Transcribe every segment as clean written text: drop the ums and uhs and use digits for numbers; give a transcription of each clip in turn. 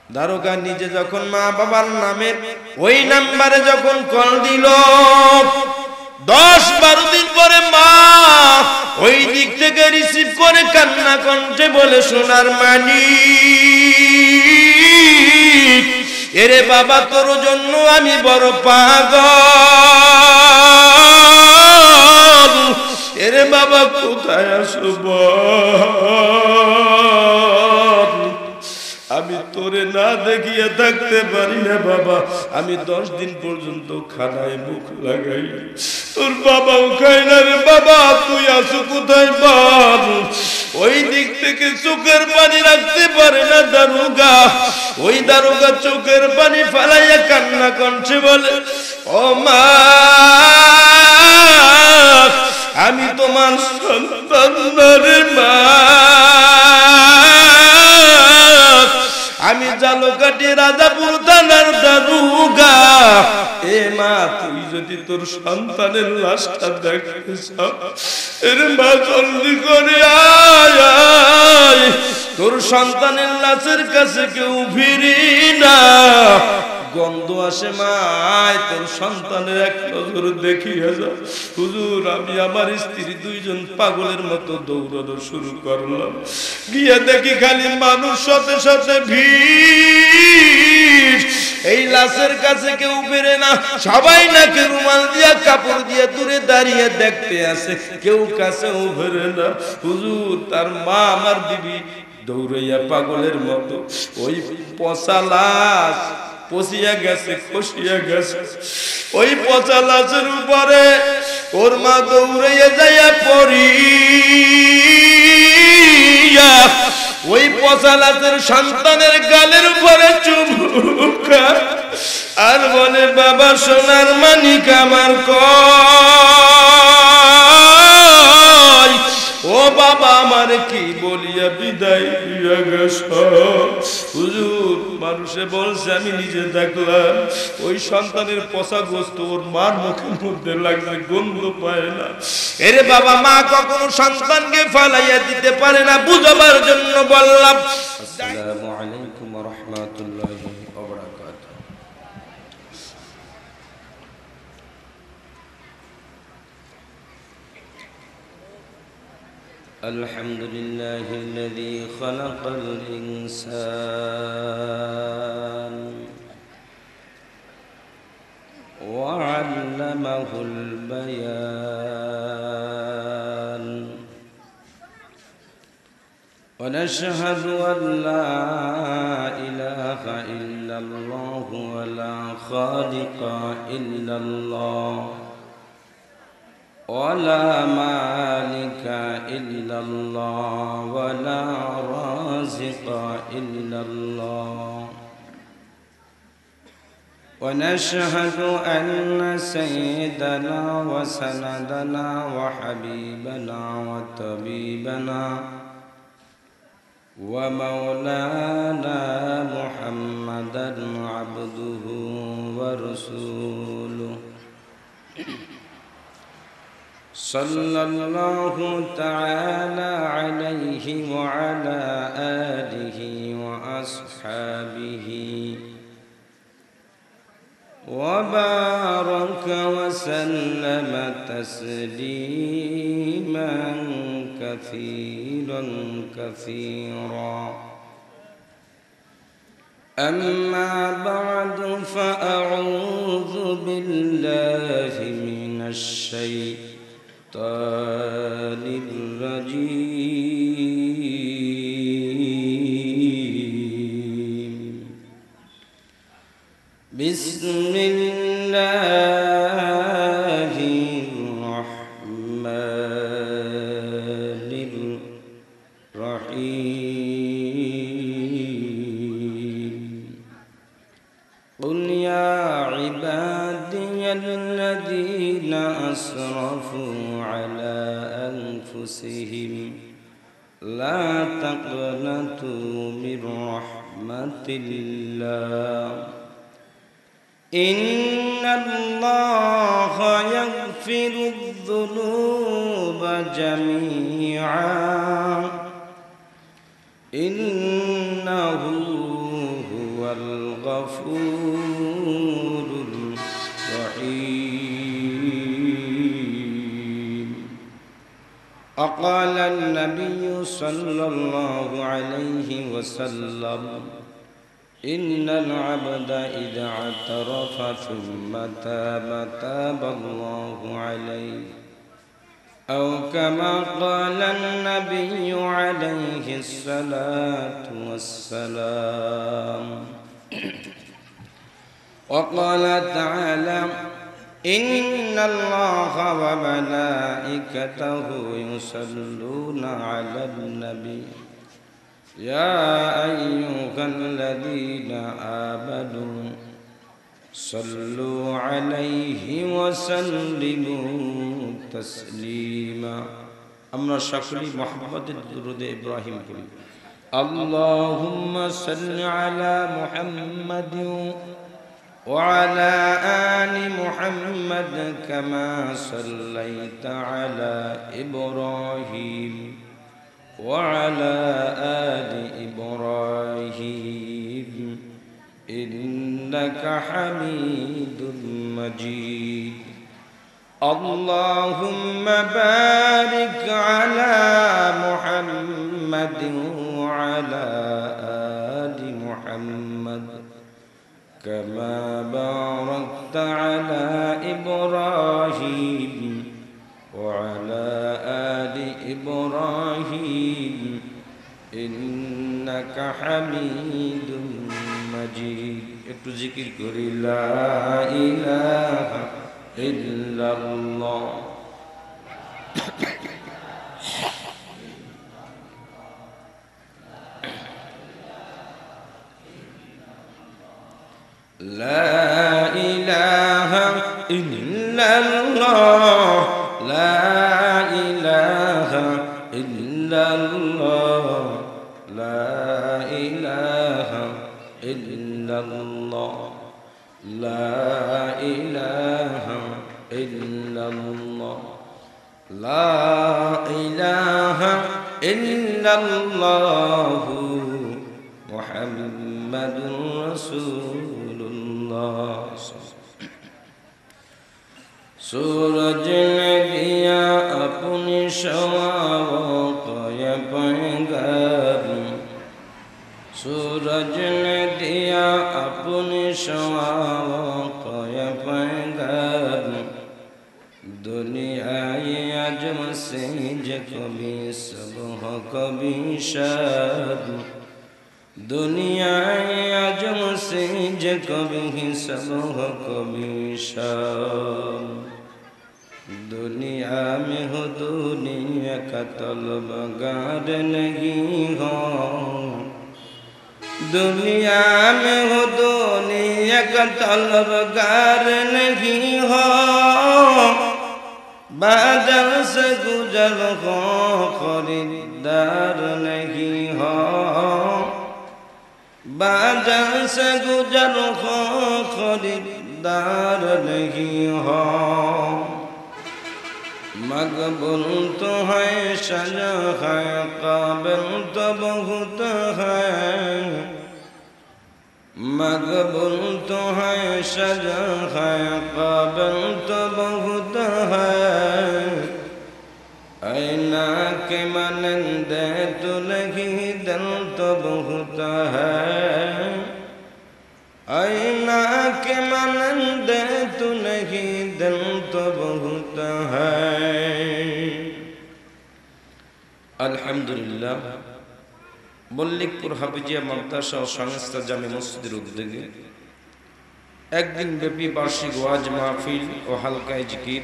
দারোগা নিজে যখন মা বাবার নামে ওই নাম্বারে যখন কল দিল, 10-12 দিন পরে মা ওই দিক থেকে রিসিভ করে কান্না কণ্ঠে বলে, সোনার মানিক, এরে বাবা তোর জন্য আমি বড় পাগল, এরে বাবা কোথায় আসব, আমি তোরে না দেখিয়ে থাকতে পারি না বাবা, আমি 10 দিন পর্যন্ত খানায় মুখ লাগাই, তোর বাবাও খাই না রে বাবা, তুই আসো কোথায় বাপ। ওই দিক থেকে চোখের পানি রাখতে পারে না দারোগা, ওই দারোগা চোখের পানি ফালাইয়া কান্না কণ্ঠে বলে, ও মা, আমি তোমার সন্তান রে মা, আমি জালকাটি রাজাপুর থানার দারোগা, এ মা তুই যদি তোর সন্তানের লাশটা দেখতে চাও, এর মা জলদি করে আয়, তোর সন্তানের লাশের কাছে কেউ ফিরি না, গন্ধ আসে মা, তোর সন্তানের এক নজর দেখিয়ে যা। হুজুর, আমি আমার স্ত্রী 2 জন পাগলের মতো দৌড়ানো শুরু করলাম, গিয়ে দেখি খালি মানুষ সাথে সাথে ভিড়, এই লাশের কাছে কেউ বেরে না, সবাই নাকি রুমাল দিয়া কাপড় দিয়ে দূরে দাঁড়িয়ে দেখতে আসে, কেউ কাছেও বেরে না। হুজুর, তার মা আমার বিবি দৌড়াইয়া পাগলের মতো ওই পচা লাশ পচিয়া গেছে, খসিয়া গেছে, ওই পচা লাশের উপরে ওর মা দৌড়াইয়া যাইয়া পড়ি, ওই পচা লাশের সন্তানের গালের উপরে চুমুকা আর বলে, বাবা সোনার মানিক আমার কই, ও বাবা আমার কি বলিয়া বিদায় দিয়া গেছ। হুজুর, মানুষে বলছে, আমি নিজে দেখলাম ওই সন্তানের পচা গোস্ত ওর মার মুখের মধ্যে লাগছে, গন্ধ পায় না। এরে বাবা, মা কখনো সন্তানকে ফালাইয়া দিতে পারে না, বুঝাবার জন্য বললাম। আসসালামু আলাইকুম ওয়া রাহমাতুল্লাহি ওয়া বারাকাতুহু। الحمد لله الذي خلق الإنسان وعلمه البيان، ونشهد أن لا إله إلا الله ولا خالق إلا الله ولا مالك إلا الله ولا رازق إلا الله، ونشهد أن سيدنا وسندنا وحبيبنا وطبيبنا ومولانا محمدا عبده ورسوله، صلى الله تعالى عليه وعلى آله وأصحابه وبارك وسلم تسليما كثيرا كثيرا. أما بعد، فأعوذ بالله من الشيطان الرجيم. بسم الله الرحمن الرحيم. قل يا عبادي الذين أسرفوا على أنفسهم لا تقنطوا من رحمة الله، إن الله يغفر الذنوب جميعا إنه هو الغفور الرحيم. وقال النبي صلى الله عليه وسلم إن العبد إذا اعترف ثم تاب تاب الله عليه، أو كما قال النبي عليه الصلاة والسلام. وقال تعالى إن الله وملائكته يصلون على النبي يا أيها الذين آمنوا صلوا عليه وسلموا تسليما. আমরা সকলেই মুহাম্মাদের দুরূদে ইব্রাহিম পড়ি। আল্লাহুম্মা সাল্লি আলা মুহাম্মাদিন ওয়া আলা আলি মুহাম্মাদ কামা সাল্লাইতা আলা ইব্রাহিম ওয়া আলা আলি ইব্রাহিম إنك حميد مجيد. اللهم بارك على محمد وعلى آل محمد كما باركت على إبراهيم وعلى آل إبراهيم إنك حميد مجيد. একটু জিকির করি লা ইলাহা ইল্লাল্লাহ। লা ইলাহা ইল্লাল্লাহ লা ইলাহা ইল্লাল্লাহ লা ইলাহা ইল্লাল্লাহ লা ইলাহা ইল্লাল্লাহ লা ইলাহা ইল্লাল্লাহ মুহাম্মাদুর রাসূলুল্লাহ। सूरज ने दिया अपनी शवाओं को ये पैगाम, सूरज ने दिया अपनी शवाओं को ये पैगाम, दुनिया ये अजम से कभी सुबह कभी शाम, दुनिया ये अजम से कभी सुबह कभी शाम। दुनिया में हो दुनिया का तलबगार नहीं हो, दुनिया में हो दुनिया का तलबगार नहीं हो, बाजार से गुजर हो खरीदार नहीं हो, बाजार से गुजर हो खरीदार नहीं हो। मकबूल तो है सजा है काबिल तो बहुत है, मकबूल तो है सजा है काबिल तो बहुत है, ऐना के मनंदे तो लगी दिल तो बहुत है, ऐना के मनंदे तो नहीं दिल तो बहुत है। আলহামদুলিল্লাহ মল্লিকপুর হাফিজিয়া মাদ্রাসা ও সংস্থা জামে মসজিদের উদ্যোগে একদিন ব্যাপী বার্ষিক ওয়াজ মাহফিল ও হালকায়ে জিকির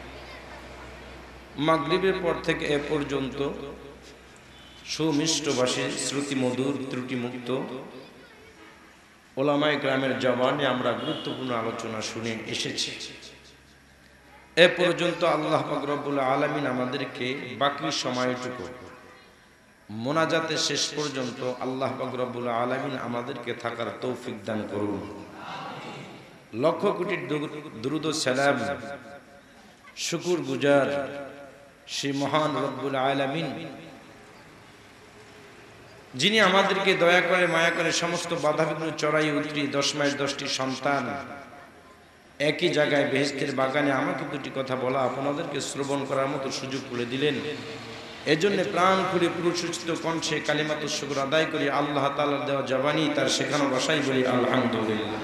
মাগরিবের পর থেকে এ পর্যন্ত সুমিষ্টভাষী শ্রুতিমধুর ত্রুটিমুক্ত ওলামায়ে কেরামের জবানে আমরা গুরুত্বপূর্ণ আলোচনা শুনে এসেছি। এ পর্যন্ত আল্লাহ পাক রব্বুল আলামিন আমাদেরকে বাকি সময়টুকু মোনাজাতে শেষ পর্যন্ত আল্লাহ পাক রব্বুল আলামিন আমাদেরকে থাকার তৌফিক দান করুন। লক্ষ কোটি দুরুদ ও সালাম শুকর গুজার সেই মহান রব্বুল আলামিন যিনি আমাদেরকে দয়া করে মায়া করে সমস্ত বাধাবিঘ্ন চড়াই উতরি 10 মাস 10টি সন্তান একই জায়গায় বেহেশতের বাগানে আমাকে দুটি কথা বলা আপনাদেরকে শ্রবণ করার মতো সুযোগ করে দিলেন। এজন্য প্রাণ খুলে পুরুষোচিত কণ্ঠে কালিমাতুশ শুকর আদায় করি আল্লাহ তাআলার দেওয়া জবানি তার শেখানো ভাষায় বলি আলহামদুলিল্লাহ।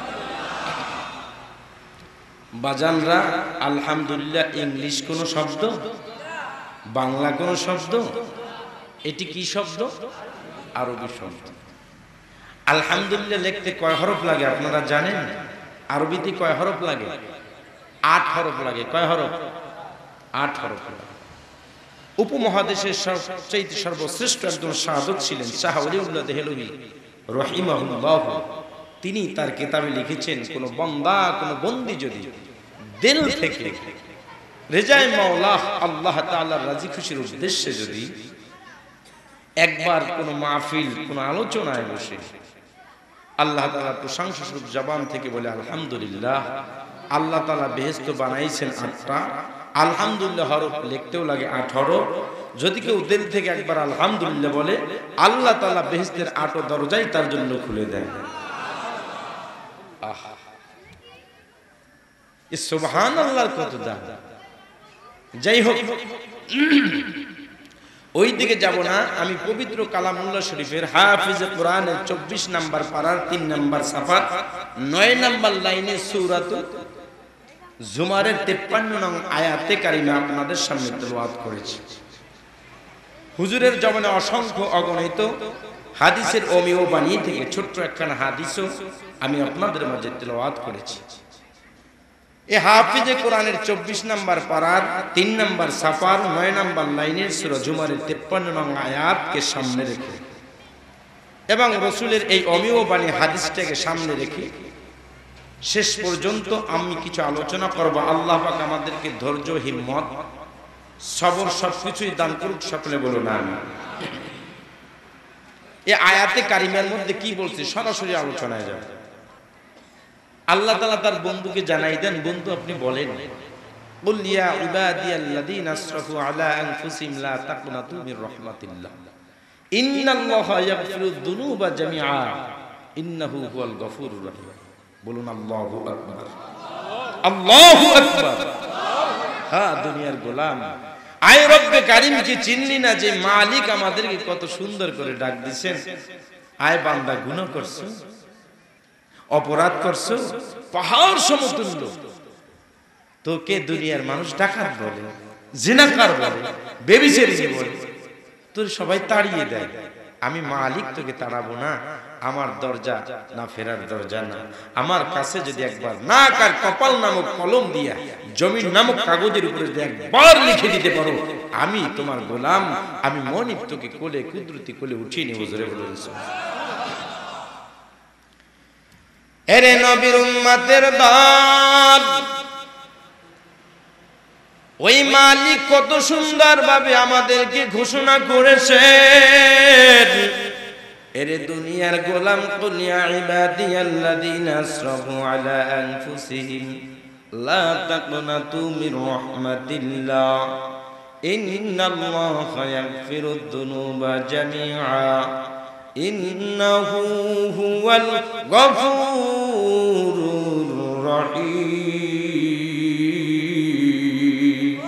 বাজানরা, আলহামদুলিল্লাহ ইংলিশ কোন শব্দ, বাংলা কোন শব্দ? এটি কি শব্দ? আরবি শব্দ। আলহামদুলিল্লাহ লিখতে কয় হরফ লাগে আপনারা জানেন? আরবিতে কয় হরফ লাগে? 8 হরফ লাগে। কয় হরফ? 8 হরফ লাগে। উপমহাদেশের সবচেয়ে সর্বশ্রেষ্ঠ একজন সাধক ছিলেন শাহ ওলিউল্লাহ দেহলভী রাহিমাহুল্লাহ। তিনি তার কিতাবে লিখেছেন, কোন বান্দা কোন বন্দী যদি দিল থেকে রেজায়ে মাওলা আল্লাহ তাআলার রাজি খুশির উদ্দেশ্যে যদি একবার কোন মাহফিল কোন আলোচনায় বসে আল্লাহ তাআলার প্রশংসা স্বরূপ জবান থেকে বলে আলহামদুলিল্লাহ, আল্লাহ তাআলা বেহেশত বানাইছেন 8টা, আলহামদুলিল্লাহ হরফ লিখতেও লাগে 8 হরফ। যদি কেউ দিল থেকে একবার আলহামদুলিল্লাহ বলে আল্লাহ তাআলা বেহেশতের 8 দরজাই তার জন্য খুলে দেন। আহা, এই সুবহানাল্লাহর কত দাম। যাই হোক, ওই দিকে যাব না। আমি পবিত্র কালামুল্লাহ শরীফের হাফিজে কোরআনের 24 নম্বর পারার 3 নম্বর সাফা 9 নম্বর লাইনে সূরাতুল জুমারের 53 নং আয়াতে কারিমা আপনাদের সামনে তেলাওয়াত করেছি। হুজুরের জবানে অসংখ্য অগণিত হাদিসের অমিয় বাণী থেকে ছোট্ট একখানা হাদিসও আমি আপনাদের মাঝে তেলাওয়াত করেছি। এই হাফিজে কোরআনের 24 নম্বর পারার 3 নম্বর সাফার 9 নম্বর লাইনের সূরা জুমারের 53 নং আয়াতকে সামনে রেখে এবং রাসূলের এই অমিয় বাণী হাদিসটাকে সামনে রেখে শেষ পর্যন্ত আমি কিছু আলোচনা করব। আল্লাহ পাক আমাদেরকে ধৈর্য, হিম্মত, সবর সবকিছুই দান করুক। সকলে বলুন আমিন। এই আয়াতে কারিমার মধ্যে কি বলছে সরাসরি আলোচনায় যাবে। আল্লাহ তাআলা তার বন্ধুকে জানাই দেন, বন্ধু আপনি বলেন, কুল ইয়া ইবাদিয়াল্লাযীনা আসরাফু আলা আনফুসিহিম লা তাকনাতু মির রাহমাতিল্লাহ ইন্নাল্লাহা ইয়াগফিরুয যুনুবা জামিআ ইন্নাহু হুয়াল গফুরুর রহিম। বলুন আল্লাহু আকবার, আল্লাহু আকবার। হ্যাঁ দুনিয়ার গোলাম, আয় রব্বে কারীম কি চিনলি না যে মালিক আমাদেরকে কত সুন্দর করে ডাক দিবেন? আয় বান্দা গুনাহ করছো, অপরাধ করছো, পাহাড় সমতুল্য, তোকে দুনিয়ার মানুষ ডাকাত বলে, জিনাকার বলে, বেবিচারী বলে, তোর সবাই তাড়িয়ে দেয়। আমি মালিক তোকে তাড়াবো না। আমার দরজা না ফেরার দরজা না। আমার কাছে যদি একবার নাক আর কপাল নামক কলম দিয়া জমিন নামক কাগজের উপরে একবার লিখে দিতে পারো আমি তোমার গোলাম, আমি মনিব তোকে কোলে কুদরতি কোলে উঠিয়ে নিয়ে হুজুরে বলেছে। এরে নবীর উম্মতের দল, ওই মালিক কত সুন্দর ভাবে আমাদেরকে ঘোষণা করেছেন, এরে দুনিয়ার গোলাম, কুল ইয়া ইবাদিয়াল্লাযীনা আসরাফু আলা আনফুসিহিম লা তাকনাতু মির রাহমাতিল্লাহ ইন্নাল্লাহা ইয়াগফিরুয যুনুবা জামিআ ইন্নাহু হুয়াল গফুরুর রহিম।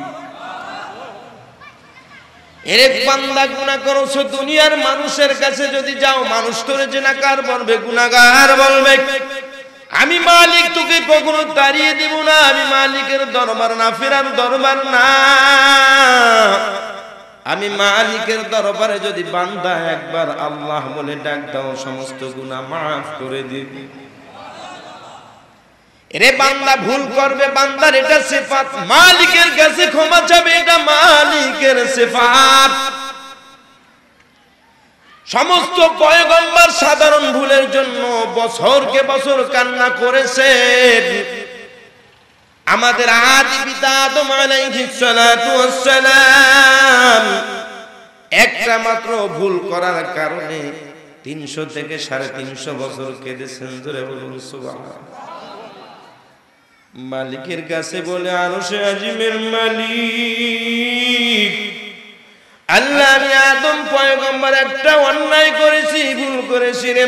এরে বান্দা গুনাহ করছো, দুনিয়ার মানুষের কাছে যদি যাও মানুষ তোরে জিনাকার বলবে, গুনাহগার বলবে। আমি মালিক তোকে কখনো তাড়িয়ে দিব না। আমি মালিকের দরবার না ফেরার দরবার না। আমি মালিকের দরবারে যদি বান্দা একবার আল্লাহ বলে ডাক দাও সমস্ত গুনাহ মাফ করে দিবে। এরে বান্দা ভুল করবে, বান্দার এটা সিফাত, মালিকের কাছে ক্ষমা চাবে, এটা মালিকের সিফাত। সমস্ত পয়গম্বর সাধারণ ভুলের জন্য বছরকে বছর কান্না করেছেন। আমাদের আদি পিতা আদম আলাইহিস সালাতু ওয়াস সালাম একটা মাত্র ভুল করার কারণে 300 থেকে 350 বছর কেঁদেছেন। ধরে বলুন সুবহানাল্লাহ। মালিকের কাছে বলে, আরশে আজিমের মালিক আল্লাহ আমি আদম পয়গম্বর একটা অন্যায় করেছি, ভুল করেছি রে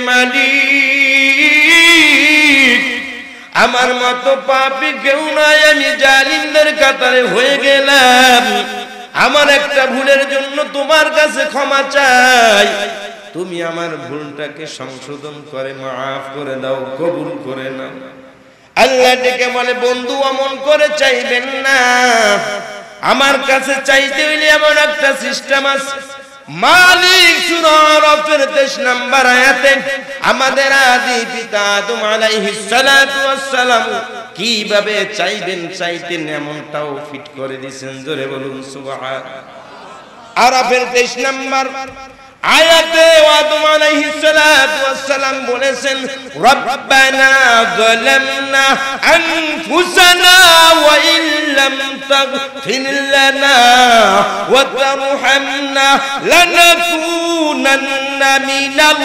মালিক, আমার মতো পাপী কেউ নাই, আমি জালিমদের কাতারে হয়ে গেলাম, আমার একটা ভুলের জন্য তোমার কাছে ক্ষমা চাই, তুমি আমার ভুলটাকে সংশোধন করে মাফ করে দাও, কবুল করে নাও। আল্লাহ ডেকে বলে বন্ধু অমন করে চাইবেন না, আমার কাছে চাইতে হইলে এমন একটা সিস্টেম আছে। মালিক সূরা আরাফের 23 নম্বর আয়াতে আমাদের আদি পিতা আদম আলাইহিস সালাতু ওয়াস সালাম কিভাবে চাইবেন চাইতেন এমনটাও ফিট করে দিয়েছেন, জোরে বলুন সুবহান। আরাফের 23 নম্বর আয়াতে আদম আলাইহিস সালাতু ওয়াস সালাম বলেছেন রব্বানা যালামনা আনফুসানা ওয়া ইল্লাম তাগফির লানা ওয়া তারহামনা লানাকুনান্না মিনাল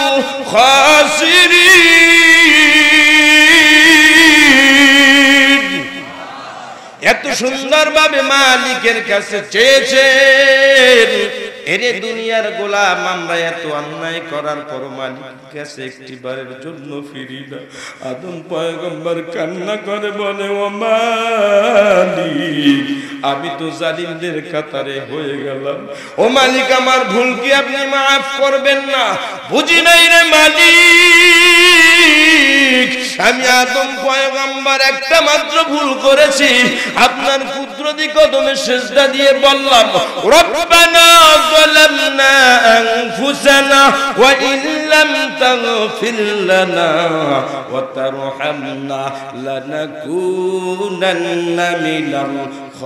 খাসিরিন। এত সুন্দরভাবে মালিকের কাছে চেয়েছেন, এরে দুনিয়ার গোলাম আমরা এত অন্যায় করার পর মালিকের কাছে একটিবারের জন্য ফিরি না। আদম পয়গম্বর কান্না করে বলে ও মালিক আমি তো জালিমদের কাতারে হয়ে গেলাম, ও মালিক আমার ভুল কি আপনি মাফ করবেন না? বুঝি নাই রে মালিক, আমি আদম পয়গম্বর একটা মাত্র ভুল করেছি, আপনার কুদরতি কদমে সিজদা দিয়ে বললাম রব্বানা যালামনা আনফুসানা ওয়া ইল্লাম তাগফির লানা ওয়া তারহামনা লানাকুনান্না মিনাল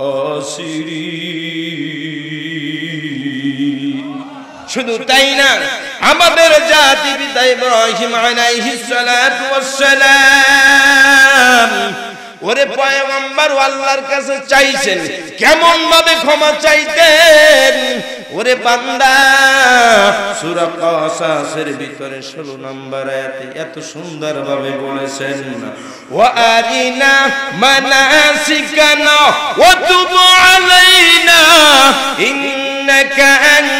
খাসিরিন। শুধু তাই না, আমাদের জাতি পিতা ইব্রাহিম আলাইহিস সালাতু ওয়াস সালাম ওরে পয়গম্বর আল্লাহর কাছে চাইছেন, কেমন ভাবে ক্ষমা চাইতেন ওরে বান্দা। সূরা কাসাসের ভিতরে 16 নম্বর আয়াতে এত সুন্দর ভাবে বলেছেন ওয়া আরিনা মানাসিকানা ওয়া তুব আলাইনা ইন্নাকা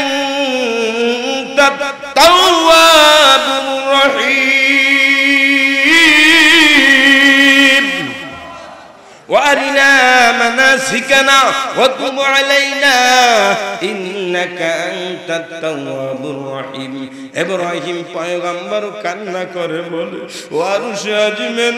আনতাত তাওয়াবুর রহিম। وأرنا مناسكنا وتب علينا إنك أنت التواب الرحيم। ইব্রাহিম পয়গম্বর কান্না করে বলে ও আরশে আজিমের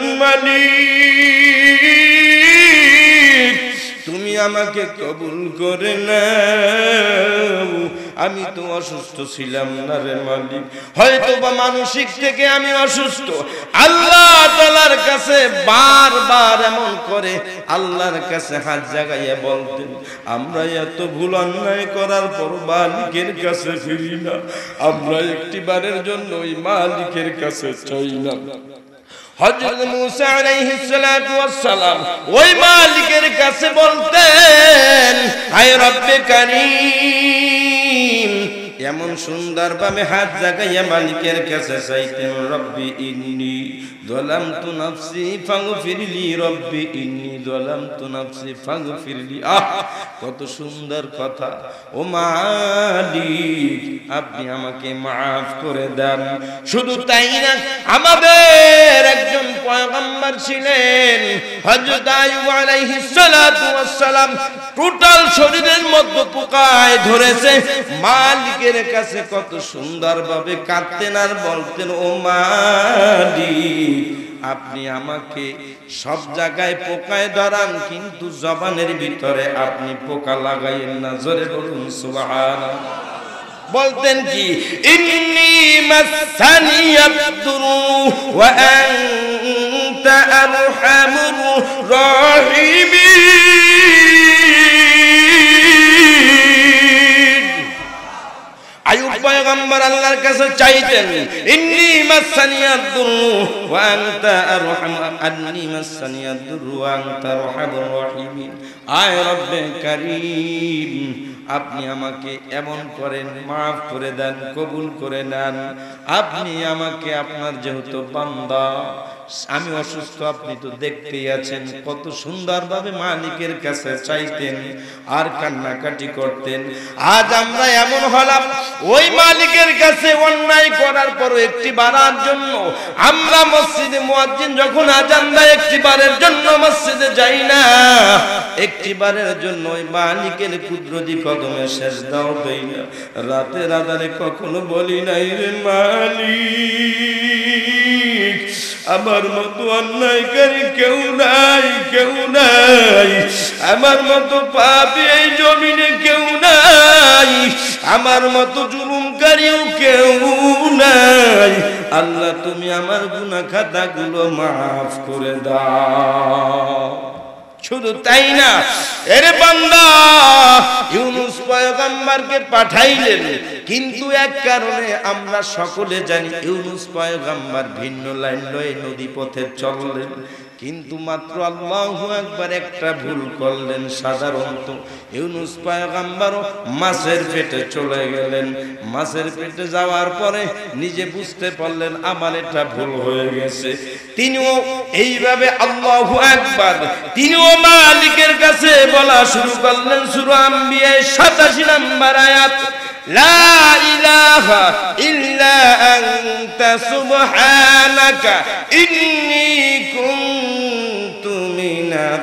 মালিক তুমি আমাকে কবুল করে নাও, আমি তো অসুস্থ ছিলাম না রে মালিক, হয়তো বা মানসিক থেকে আমি অসুস্থ। আল্লাহ তাআলার কাছে বারবার এমন করে আল্লাহর কাছে হাত জাগাইয়া বলতেন আমরা এত ভুল অন্যায় করার পর মালিকের কাছে ফিরি না, আমরা একটিবারের জন্য ওই মালিকের কাছে চাই না। হযরত মুসা আলাইহিস সালাতু ওয়াস সালাম ওই মালিকের কাছে বলতেন আয় রব্বে কারীম, এমন সুন্দর ভাবে হাত জাগাইয়া মালিকের কাছে চাইতেন রব্বি ইন্নী যালামতু নাফসি ফাগফিরলি, রব্বি ইন্নী যালামতু নাফসি ফাগফিরলি। আহ কত সুন্দর কথা, ও মালিক আপনি আমাকে maaf করে দেন। শুধু তাই না, আমাদের একজন পয়গম্বর ছিলেন হযরত আইয়ুব আলাইহিস সালাতু ওয়াস সালাম, টোটাল শরীরের মধ্যে পোকায় ধরেছে, মালিকের কাছে কত সুন্দরভাবে কাঁদতেন আর বলতেন ও মালিক আপনি আমাকে সব জায়গায় পোকায় ধরান কিন্তু জবানের ভিতরে আপনি পোকা লাগাইয়েন না, জোরে বলুন সুবহানাল্লাহ। বলতেন কি ইন্নী মাসানি আবদুরু ওয়া আনতা আরহামুর রাহিমিন। আইয়ুব পয়গম্বর আল্লাহর কাছে চাইতেন ইন্নী মাসানি আবদুরু ওয়া আনতা আরহামু আন্নী মাসানিয়াদ দুররু ওয়া আনতা আরহামুর রাহিমিন। আয় রব্বে কারীম, আপনি আমাকে এমন করেন, মাফ করে দেন, কবুল করে নেন। আপনি আমাকে, আপনার যেহেতু বান্দা, আমি অসুস্থ, আপনি তো দেখতেই আছেন, কত সুন্দরভাবে মালিকের কাছে চাইতেন আর কান্নাকাটি করতেন। আজ আমরা এমন হলাম, ওই মালিকের কাছে অন্যায় করার পর একটি বারের জন্য আমরা মসজিদে মুয়াজ্জিন যখন আজান দেয় একটি বারের জন্য মসজিদে যাই না, একটি বারের জন্য ওই মালিকের কুদরতি কদমে সেজদাও দেই না। রাতের আধারে কখনো বলি নাই, রে মালিক, আমার মতো অন্যায়কারী কেউ নাই, কেউ নাই, আমার মতো পাপী এই জমিনে কেউ নাই, আমার মতো জুলুমকারীও কেউ নাই। আল্লাহ, তুমি আমার গুনাহ খাতাগুলো মাফ করে দাও। শুধু তাই না, এর বান্দা ইউনূস পয়গম্বরকে পাঠাইলেন, কিন্তু এক কারণে আমরা সকলে জানি, ইউনূস পয়গম্বর ভিন্ন লাইন লয়ে নদী পথে চললেন, কিন্তু মাত্র আল্লাহু আকবার একটা ভুল করলেন। সাধারণত ইউনূস পয়গম্বর মাছের পেটে চলে গেলেন, মাছের পেটে যাওয়ার পরে নিজে বুঝতে পারলেন আমার এটা ভুল হয়ে গেছে। তিনিও এইভাবে আল্লাহু আকবার, তিনিও মালিকের কাছে বলা শুরু করলেন। সূরা আম্বিয়া 87 নম্বর আয়াত, লা ইলাহা ইল্লা আনতা সুবহানাকা ইন্নী কুনতু মিনাজ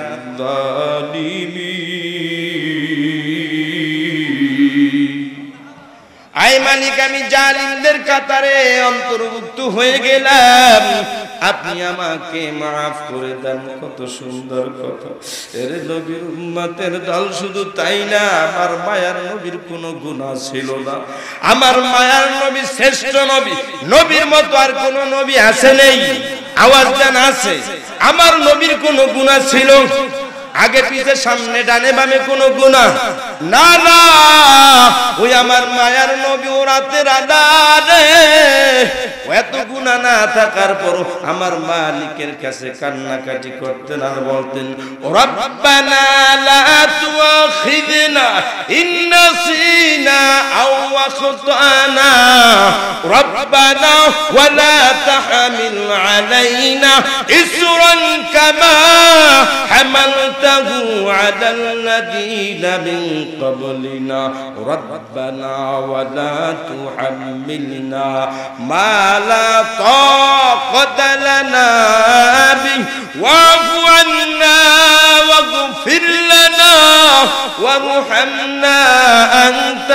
জালিমিন। আয় মালিক, আমি জালিমদের কাতারে অন্তর্ভুক্ত হয়ে গেলাম, আপনি আমাকে মাফ করে দেন। কত সুন্দর কথা। এর নবীর উম্মতের দল, শুধু তাই না, আমার মায়ার নবীর কোনো গুনাহ ছিল না। আমার মায়ার নবী শ্রেষ্ঠ নবী, নবীর মতো আর কোন নবী আছে নেই? আওয়াজ দেন, আছে? আমার নবীর কোনো গুনাহ ছিল? আগে পিছে সামনে ডানে বামে কোনো গুনাহ না, না। ওই আমার মায়ার নবী ও রাতের আঁধারে এত গুনাহ না থাকার পর আমার মালিকের কাছে কান্নাকাটি করতেন আর বলতেন, রব্বানা লা তুআখিযনা ইন নাসিনা আও আখতানা রব্বানা ওয়া লা তাহমিল আলাইনা ইসরান কামা হামালতাহু আলাল্লাযীনা মিন ক্বাবলিনা রব্বানা ওয়া লা তুহাম্মিলনা মা لا طاقة لنا به واعف عنا واغفر لنا وارحمنا أنت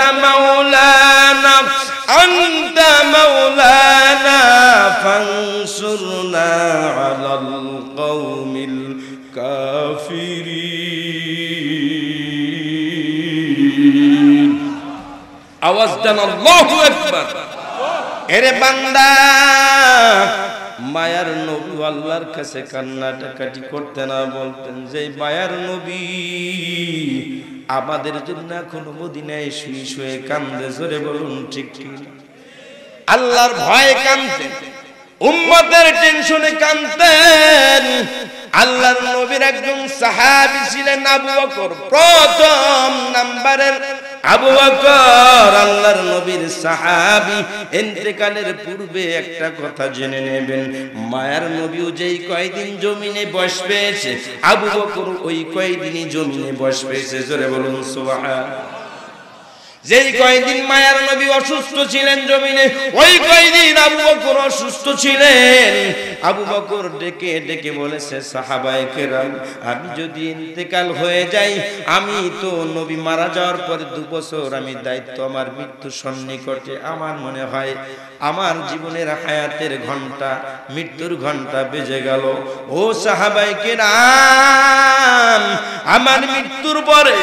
مولانا فانصرنا على القوم الكافرين। আওয়াজ দেন আল্লাহু আকবার। এরে বান্দা, মায়ার নবী আল্লাহর কাছে কান্নাকাটি করতেন আর বলতেন যে মায়ার নবী আমাদের জন্য এখনো মদিনায় শুয়ে শুয়ে কান্দে। জোরে বলুন ঠিক ঠিক। আল্লাহর ভয়ে কাঁদতেন, উম্মতের টেনশনে কাঁদতেন। আল্লাহর নবীর একজন সাহাবী ছিলেন আবু বকর, প্রথম নাম্বারের আবু বকর আল্লাহর নবীর সাহাবী। ইন্তেকালের পূর্বে একটা কথা জেনে নেবেন, মায়ার নবীও যেই কয়দিন জমিনে বয়স পেয়েছে, আবু বকর ওই কয়দিনই জমিনে বয়স পেয়েছে। জোরে বলুন সুবহানাল্লাহ। যেই কয়দিন মায়ার নবী অসুস্থ ছিলেন জমিনে, ওই কয়দিন আবু বকর অসুস্থ ছিলেন। আবু বকর ডেকে ডেকে বলেছে, সাহাবায়ে কেরাম, আমি যদি ইন্তেকাল হয়ে যাই, আমি তো নবী মারা যাওয়ার পরে 2 বছর আমি দায়িত্ব, আমার মৃত্যু সন্নিকটে, আমার মনে হয় আমার জীবনের হায়াতের ঘন্টা, মৃত্যুর ঘন্টা বেজে গেল। ও সাহাবায়ে কেরাম, আমার মৃত্যুর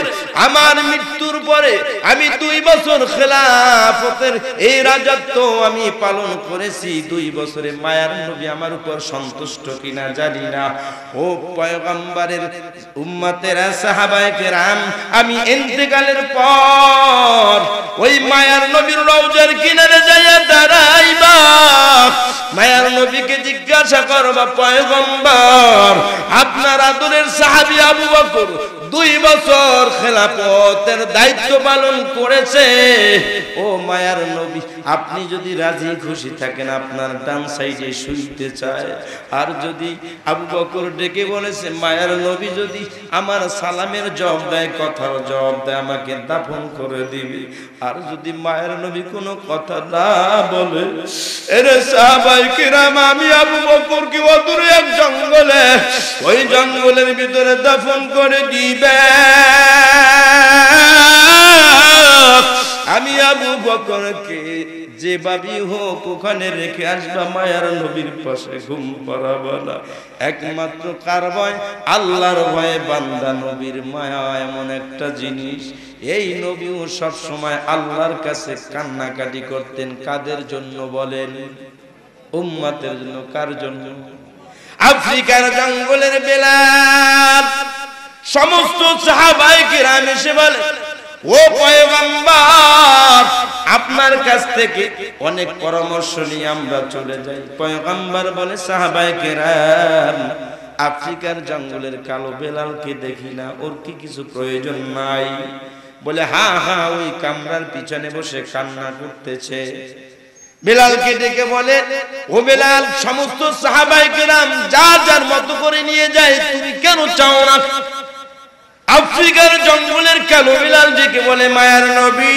পরে আমি 2 বছর খেলাফতের এই রাজত্ব আমি পালন করেছি। 2 বছরে মায়ার নবী আমার উপর সন্তুষ্ট কিনা জানি না। ও পয়গম্বরের উম্মতেরা, সাহাবায়ে কেরাম, আমি ইন্তেকালের পর ওই মায়ার নবীর রওজার কিনারে যাইয়া দাঁড়াইবা, মায়ার নবীকে জিজ্ঞাসা করবা, পয়গম্বর আপনার আদরের সাহাবী আবু বকর 2 বছর খেলাফতের দায়িত্ব পালন করেছে, ও মায়ার নবী আপনি যদি রাজি খুশি থাকেন আপনার ডান সাইডে শুইতে চায়, আর যদি আবু বকর ডেকে বলেছে মায়ার নবী যদি আমার সালামের জবাব দেয়, কথার জবাব দেয়, আমাকে দাফন করে দিবে, আর যদি মায়ের নবী কোনো কথা না বলে, এরে সাহাবায়ে কিরাম আমি আবু বকর কি অদূরে এক জঙ্গলে, ওই জঙ্গলের ভিতরে দাফন করে দিবে, আমি আবু বকরকে যেভাবে হোক ওখানে রেখে আসবা, মায়ার নবীর পাশে ঘুম পাড়াবা না। একমাত্র কার ভয়? আল্লাহর ভয়ে। বান্দা নবীর মায়া এমন একটা জিনিস, এই নবীও সব সময় আল্লাহর কাছে কান্নাকাটি করতেন। কাদের জন্য বলেন? উম্মতের জন্য। কার জন্য? আফ্রিকার জঙ্গলের বেলাল সমস্ত সাহাবায়ে কিরাম এসে বলে, ও পয়গম্বর আপনার কাছ থেকে অনেক পরামর্শ নিয়ে আমরা চলে যাই। পয়গম্বর বলে, সাহাবায়ে কেরাম আফ্রিকার জঙ্গলের কালো বেলালকে দেখি না, ওর কি কিছু প্রয়োজন নাই? বলে, হ্যাঁ হ্যাঁ ওই কামরার পিছনে বসে কান্না করতেছে। বেলালকে ডেকে বলে, ও বেলাল সমস্ত সাহাবায়ে কেরাম যার যার মতো করে নিয়ে যায়, তুমি কেন চাও না? আফ্রিকার জঙ্গলের কালো বেলাল ডেকে বলে, মায়ার নবী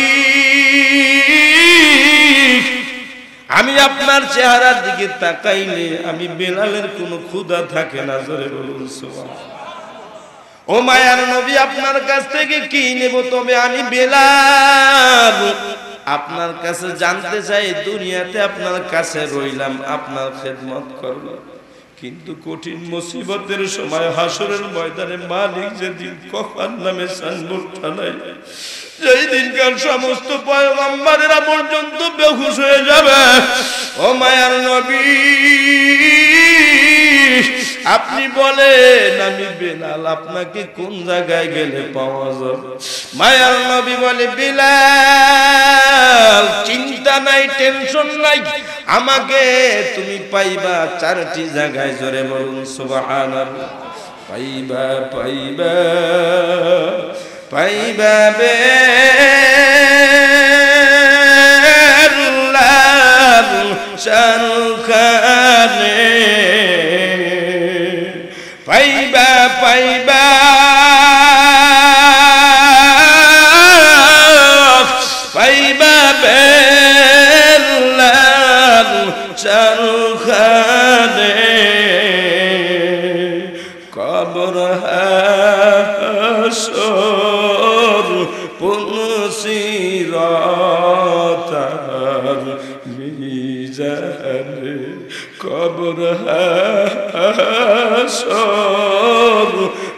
আমি আপনার চেহারার দিকে তাকাইলে আমি বেলালের কোনো ক্ষুধা থাকে না। জোরে বলুন সুবহানাল্লাহ। ও মায়ার নবী আপনার কাছ থেকে কি নেব? তবে আমি বেলাল আপনার কাছে জানতে চাই, দুনিয়াতে আপনার কাছে রইলাম, আপনার খেদমত করব, কিন্তু কঠিন মুসিবতের সময় হাসরের ময়দানে মালিক যেদিন কফার নামে সানবোর্ড টানাই, যেই দিনকার সমস্ত পয়গম্বরেরা পর্যন্ত বেহুশ হয়ে যাবে, ও মায়ার নবী আপনি বলেন আমি বেলাল আপনাকে কোন জায়গায় গেলে পাওয়া যাবে? মায়ার নবী বলে, বেলাল চিন্তা নাই, টেনশন নাই, আমাকে তুমি পাইবা 4টি জায়গায়। জোরে বলুন সুবহানাল্লাহ। পাইবা পাইবা পাইবা বেলাল শানখানে, পাইবা পাইবা পাইবা বেলাল শানখানে, কবর হাসর পুনসিরাতার মিজানে, কবর হাসর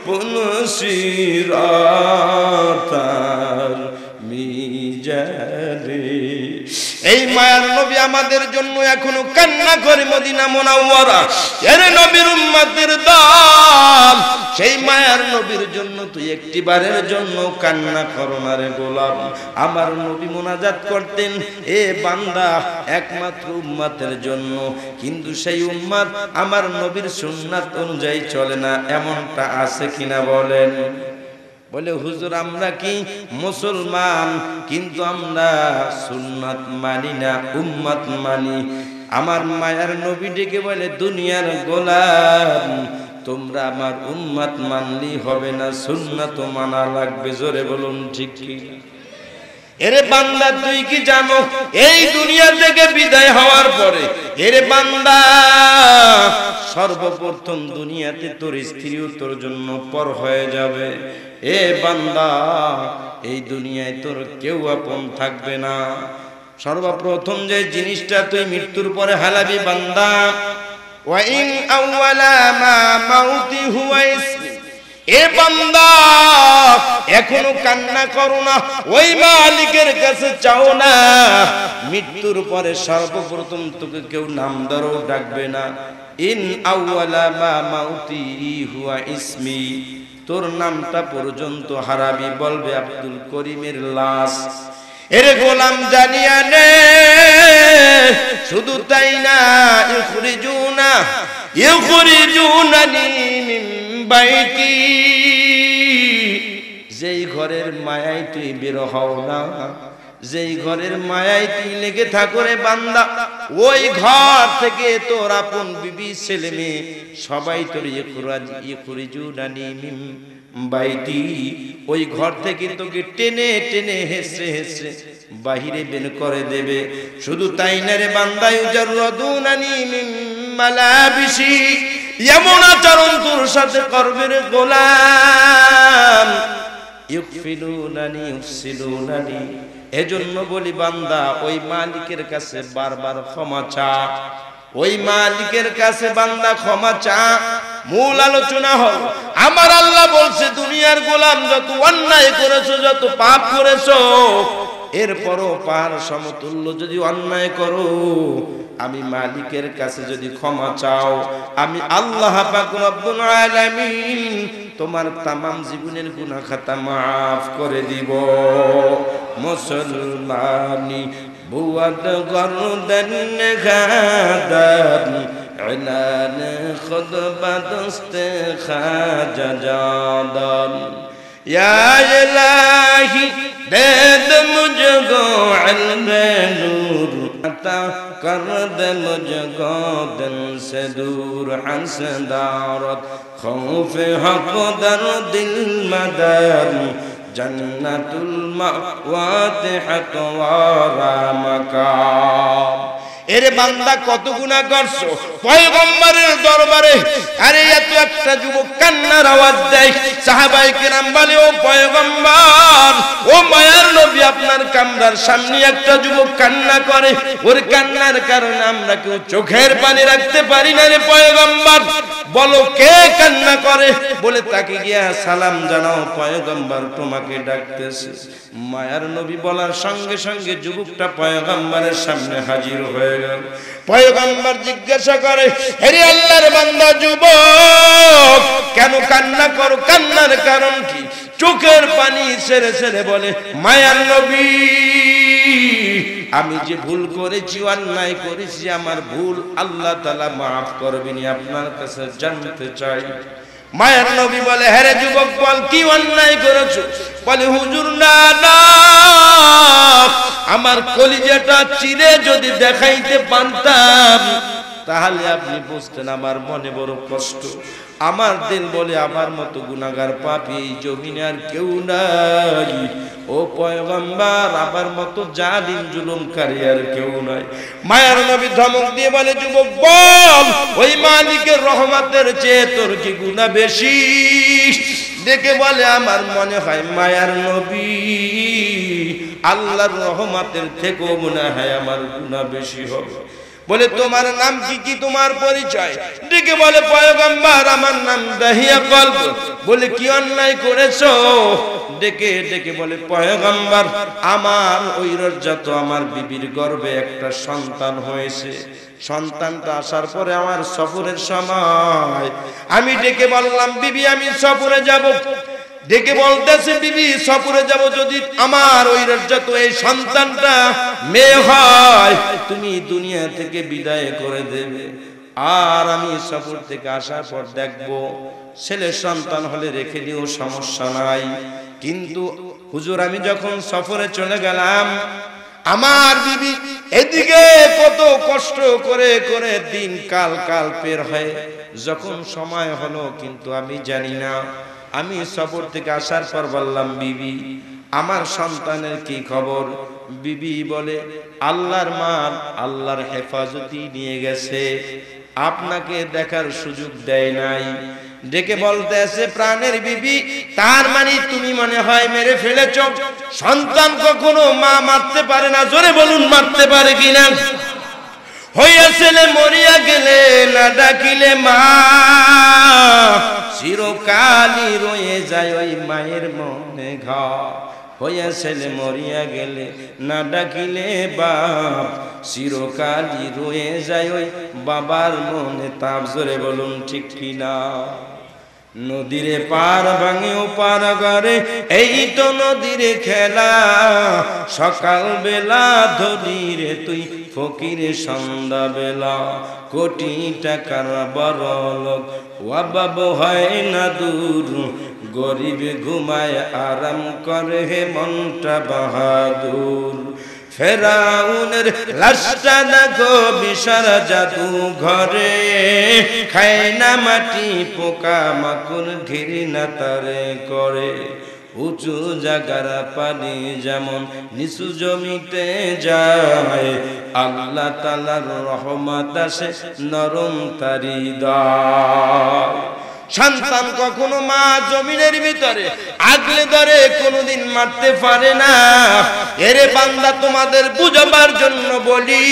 পুনসিরাতার মিজানে। এই মায়ার নবী আমাদের জন্য এখনো কান্না করে মদিনা মুনাওয়ারা। এর নবীর উম্মতের দল, সেই মায়ার নবীর জন্য তুই একটিবারের জন্য কান্না করো না রে গোলাম। আমার নবী মুনাজাত করতেন, এ বান্দা একমাত্র উম্মতের জন্য, কিন্তু সেই উম্মত আমার নবীর সুন্নাত অনুযায়ী চলে না, এমনটা আছে কিনা বলেন? বলে, হুজুর আমরা কি মুসলমান, কিন্তু আমরা সুন্নাত মানি না, উম্মত মানি। আমার মায়ার নবী ডেকে বলে, দুনিয়ার গোলাম তোমরা আমার উম্মত মানলি হবে না, সুন্নাত মানা লাগবে। জোরে বলুন ঠিক কি? এরে বান্দা তুই কি জানো, এই দুনিয়া থেকে বিদায় হওয়ার পরে এরে বান্দা সর্বপ্রথম দুনিয়াতে তোর স্ত্রীও তোর জন্য পর হয়ে যাবে। এ বান্দা এই দুনিয়ায় তোর কেউ আপন থাকবে না। সর্বপ্রথম যে জিনিসটা তুই মৃত্যুর পরে হালাবি বান্দা, ওয়া ইন আউয়ালা মা মাউতি হুয়া ইসমি। এ বান্দা এখনো কান্না করো না, ওই মালিকের কাছে চাও না। মৃত্যুর পরে সর্বপ্রথম তোকে কেউ নাম ধরে ডাকবে না। ইন আউয়ালা মা মাউতি হুয়া ইসমি, তোর নামটা পর্যন্ত হারাবি, বলবে আব্দুল করিমের লাশ। এর গোলাম জানিয়া নে, শুধু তাই না, ইউখরিজুনানি মিন বাইতি, যেই ঘরের মায়ায় তুই বের হও না, যেই ঘরের মায়ায় তুই লেগে থাকো রে বান্দা, ওই ঘর থেকে তোর আপন বিবি ছেলে মেয়ে সবাই তোর ইউখরিজুনানি মিন বাইতি, ওই ঘর থেকে তোকে টেনে টেনে হেসে হেসে বাহিরে বের করে দেবে। শুধু তাই না রে বান্দা, ইউজাররুনানি মিন মালাবিসি, এমন আচরণ তোর সাথে করবে রে গোলাম, ইউফিলুনানি ইউফসিলুনানি। এজন্য বলি বান্দা, ওই মালিকের কাছে বারবার ক্ষমা চা, ওই মালিকের কাছে বান্দা ক্ষমা চা। মূল আলোচনা হল, আমার আল্লাহ বলছে দুনিয়ার গোলাম যত অন্যায় করেছো, যত পাপ করেছো, এরপরও পাহাড় সমতুল্য যদি অন্যায় করো, আমি মালিকের কাছে যদি ক্ষমা চাও, আমি আল্লাহ পাক রব্বুল আলামিন তোমার তামাম জীবনের গুনাহ খাতা মাফ করে দিব। মুসলমানি বুয়াদ গরদান গাদান ইলান খুদবাদস্ত খাজা জাদান, ইয়া ইলাহি দেদ মুঝগো ইলমে নূর, আতা কর দে মুঝগো দিল সে দূর, হসদারত খৌফ হক দর দিল মদর, জন্নতুল মাওয়াত হক ওয়ারা মাকাম। এরে বান্দা কত গুনাহ করছো পয়গম্বরের দরবারে, আরে এত একটা যুবক কান্নার আওয়াজ দেয়, সাহাবায়ে কেরাম বলে, ও পয়গম্বর, ও মায়ার নবী, আপনার কামরার সামনে একটা যুবক কান্না করে, ওর কান্নার কারণে আমরা কেউ চোখের পানি রাখতে পারি না রে পয়গম্বর, বলো কে কান্না করে? বলে তাকে গিয়া সালাম জানাও, পয়গম্বর তোমাকে ডাকতেছে। মায়ার নবী বলার সঙ্গে সঙ্গে যুবকটা পয়গম্বরের সামনে হাজির হয়ে গেল। পয়গম্বর জিজ্ঞাসা করে, হে আল্লাহর বান্দা যুবক, কেন কান্না করো? কান্নার কারণ কি? চোখের পানি ছেড়ে ছেড়ে বলে, মায়ার নবী, আমি যে ভুল করেছি, অন্যায় করেছি, আমার ভুল আল্লাহ তাআলা মাফ করবেন, আপনার কাছে জানতে চাই। মায়ার নবী বলে, হ্যাঁ রে যুবক, বল কি অন্যায় করেছো? বলে, হুজুর না না, আমার কলিজাটা চিরে যদি দেখাইতে পারতাম তাহলে আপনি বুঝতেন আমার মনে বড় কষ্ট। আমার দিল বলে আমার মতো গুনাহগার পাপী এই জমিনে আর কেউ নাই। ও পয়গম্বর, আমার মতো জালিম জুলুমকারী আর কেউ নাই। মায়ার নবী ধমক দিয়ে বলে, যুবক বল, ওই মালিকের রহমতের চেয়ে তোর কি গুনাহ বেশি? দেখে বলে, আমার মনে হয় মায়ার নবী, আল্লাহর রহমতের থেকেও মনে হয় আমার গুনাহ বেশি হবে। বলে, তোমার নাম কি? কি তোমার পরিচয়? ডেকে বলে, পয়গম্বর, আমার নাম দাহিয়া কলব। বলে, কি অন্যায় করেছো? ডেকে ডেকে বলে, পয়গম্বর, আমার ওই রজ্জাত আমার বিবির গর্ভে একটা সন্তান হয়েছে। সন্তানটা আসার পরে আমার সফরের সময় আমি ডেকে বললাম, বিবি আমি সফরে যাব। ডেকে বলতেছে, বিবি সফরে যাব, যদি আমার ওই রজ্জাত এই সন্তানটা মেয়ে হয় তুমি দুনিয়া থেকে বিদায় করে দেবে, আর আমি সফর থেকে আসার পর দেখবো ছেলে সন্তান হলে রেখে দিও, সমস্যা নাই। কিন্তু হুজুর, আমি যখন সফরে চলে গেলাম, আমার বিবি এদিকে কত কষ্ট করে করে দিন কাল পের হয়, যখন সময় হলো কিন্তু আমি জানি না। আমি সফর থেকে আসার পর বললাম, বিবি আমার সন্তানের কি খবর? বিবি বলে, আল্লাহর মাল আল্লাহর হেফাজতি নিয়ে গেছে, আপনাকে দেখার সুযোগ দেয় নাই। ডেকে বলতে আছে, প্রাণের বিবি, তার মানে তুমি মনে হয় মেরে ফেলেছ? সন্তান কখনো মা মারতে পারে না, জোরে বলুন মারতে পারে কিনা? হইয়া ছেলে মরিয়া গেলে না ডাকিলে মা, চিরকালই রয়ে যায় ওই মায়ের মনে ঘর। হইয়া ছেলে মরিয়া গেলে না ডাকিলে বাপ, চিরকালই রয়ে যায় ওই বাবার মনে তাপ। জোরে বলুন ঠিক কিনা? নদীরে পার ভাঙে ও পার করে, এই তো নদীরে খেলা। সকাল বেলা ধনীরে তুই, ফকিরে সন্ধ্যা বেলা। কোটি টাকার বড় লোক অভাব হয় না দূর, গরিব ঘুমায় আরাম করে হে মনটা বাহাদুর। ফেরাউনের লাশটা দেখো বিশাল জাদু ঘরে, খায় না মাটি পোকা মাকুর ঘৃণা তারে করে। উঁচু জাগার পানি যেমন নিচু জমিতে যায়, আল্লাহ তাআলার রহমত আসে নরম তারি হৃদয়। সন্তান কখনো মা জমিনের ভিতরে আগলে ধরে কোনোদিন মারতে পারে না। এরে বান্দা তোমাদের বুঝাবার জন্য বলি,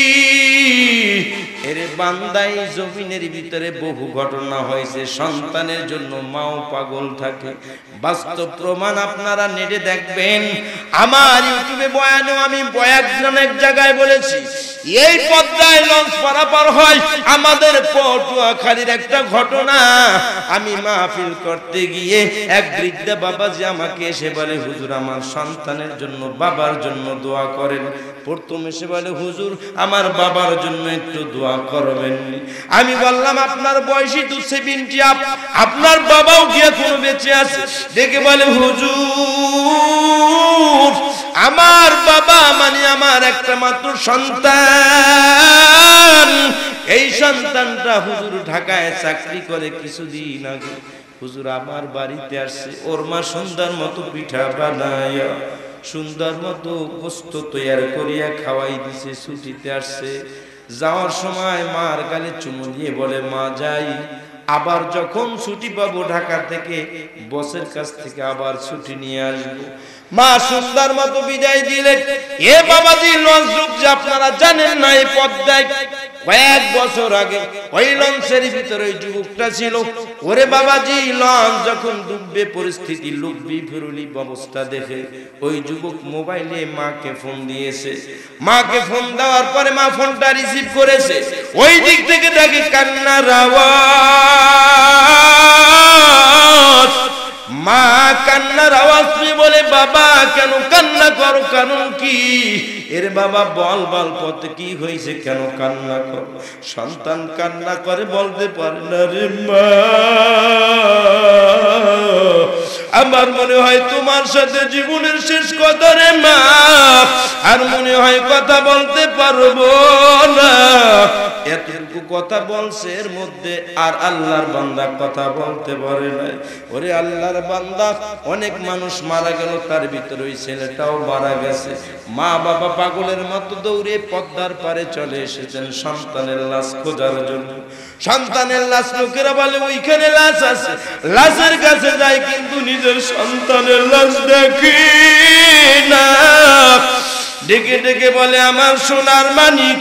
এরে বান্দাই জমিনের ভিতরে বহু ঘটনা হয়েছে, সন্তানের জন্য মাও পাগল থাকে। বাস্তব প্রমাণ আপনারা নেটে দেখবেন। আমার ইউটিউবে বয়ানে আমি অনেক জায়গায় বলেছি, এই পদ্মায় লঞ্চ পারাপার হয় আমাদের পটুয়াখালীর একটা ঘটনা। আমি মাহফিল করতে গিয়ে এক বৃদ্ধা বাবাজি আমাকে এসে বলে, হুজুর আমার সন্তানের জন্য বাবার জন্য দোয়া করেন। প্রথম এসে বলে, হুজুর আমার বাবার জন্য একটু দোয়া করবেন। আমি বললাম, আপনার বয়সী তো 70 আপ, আপনার বাবাও কি এখনো বেঁচে আছে? দেখে বলে, হুজুর আমার বাবা মানে আমার একটা মাত্র সন্তান। এই সন্তানটা হুজুর ঢাকায় চাকরি করে, কিছুদিন আগে হুজুর আমার বাড়িতে আসছে। ওর মা সুন্দর মতো পিঠা বানায়া, সুন্দর মতো গোস্ত তৈরি করিয়া খাওয়াই দিছে। ছুটিতে আসছে, যাওয়ার সময় মার গালে চুমু দিয়ে বলে, মা যাই, আবার যখন ছুটি পাবো ঢাকা থেকে বসের কাছ থেকে আবার ছুটি নিয়ে আসবো। মা সুন্দর মতো বিদায় দিলেন। এ বাবাজি লঞ্চ ডুবছে, আপনারা জানেন না এই পদ্মায় কয়েক বছর আগে ওই লঞ্চের ভিতরে ওই যুবকটা ছিল। ওরে বাবাজি লঞ্চ যখন ডুববে পরিস্থিতি লুকবি ফিরুলি অবস্থা দেখে ওই যুবক মোবাইলে মাকে ফোন দিয়েছে। মাকে ফোন দেওয়ার পরে মা ফোনটা রিসিভ করেছে, ওই দিক থেকে দেখে কান্নার আওয়াজ। মা কান্নার আওয়াজ পেয়ে বলে, বাবা কেন কান্না করো, কারণ কি? এর বাবা বল বল পথে কি হয়েছে, কেন কান্না করো? সন্তান কান্না করে বলতে পারে না, রে মা আমার মনে হয় তোমার সাথে জীবনের শেষ কথা রে মা, আর মনে হয় কথা বলতে পারবো না। এতটুকু কথা বলছে, এর মধ্যে আর আল্লাহর বান্দা কথা বলতে পারে না। ওরে আল্লাহর বান্দা, অনেক মানুষ মারা গেল, তার ভিতরে ওই ছেলেটাও মারা গেছে। মা বাবা পাগলের মতো দৌড়ে পদ্মার পারে চলে এসেছেন সন্তানের লাশ খোঁজার জন্য। সন্তানের লাশ লোকেরা বলে ওইখানে লাশ আছে, লাশের কাছে যায় কিন্তু নিজের সন্তানের লাশ দেখি না। ডেকে ডেকে বলে, আমার সোনার মানিক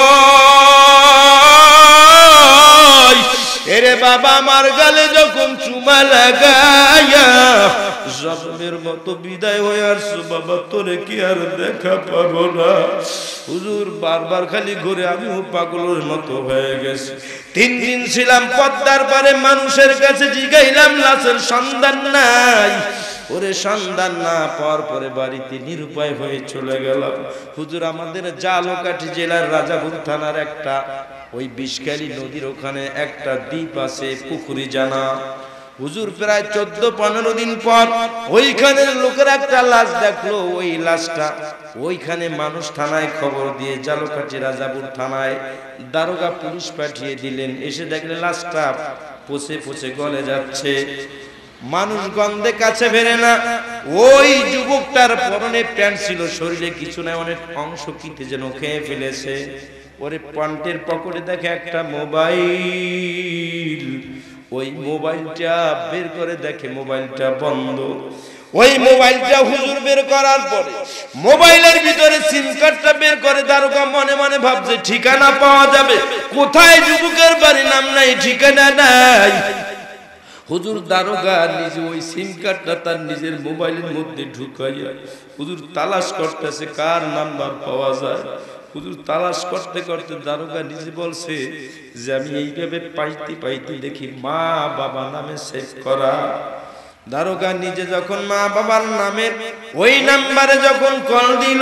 কই? এরে বাবা আমার গালে যখন চুমা লাগায়া জন্মের মতো বিদায় হয়ে আসছো, বাবা তোরে কি আর দেখা পাবো না? হুজুর বারবার খালি ঘুরে আমিও পাগলের মতো হয়ে গেছি। 3 দিন ছিলাম পদ্মার পারে, মানুষের কাছে জিগাইলাম লাশের সন্ধান নাই। ওরে সন্ধান না পাওয়ার পরে বাড়িতে নিরুপায় হয়ে চলে গেলাম। হুজুর আমাদের জালকাঠি জেলার রাজাপুর থানার একটা ওই বিষখালী নদীর ওখানে একটা দ্বীপ আছে, পুকুরি জানা। হুজুর প্রায় 14-15 দিন পর ওইখানের লোকের একটা লাশ দেখলো। ওই লাশটা ওইখানে মানুষ থানায় খবর দিয়ে জালকাঠি রাজাপুর থানায় দারোগা পুলিশ পাঠিয়ে দিলেন। এসে দেখলে লাশটা পচে পচে গলে যাচ্ছে, মানুষ গন্ধে কাছে ফেরে না। ওই যুবকটার পরনে প্যান্ট ছিল, শরীরে কিছু নাই, অনেক অংশ কিতে যেন খেয়ে ফেলেছে। ওরে প্যান্টের পকেটে দেখে একটা মোবাইল, ওই মোবাইলটা বের করে দেখে মোবাইলটা বন্ধ। ওই মোবাইলটা হুজুর বের করার পরে মোবাইলের ভিতরে সিম কার্ডটা বের করে দারোগা মনে মনে ভাবছে ঠিকানা পাওয়া যাবে কোথায়, যুবকের বাড়ি নাম নাই, ঠিকানা নাই। হুজুর দারোগা নিজে ওই সিম কার্ডটা তার নিজের মোবাইলের মধ্যে ঢুকাইয়া হুজুর তালাশ করতেছে কার নাম্বার পাওয়া যায়। হুজুর তালাশ করতে করতে দারোগা নিজে বলছে যে আমি এইভাবে পাইতে পাইতে দেখি মা বাবা নামে সেভ করা। দারোগা নিজে যখন মা বাবার নামে ওই নাম্বারে যখন কল দিল,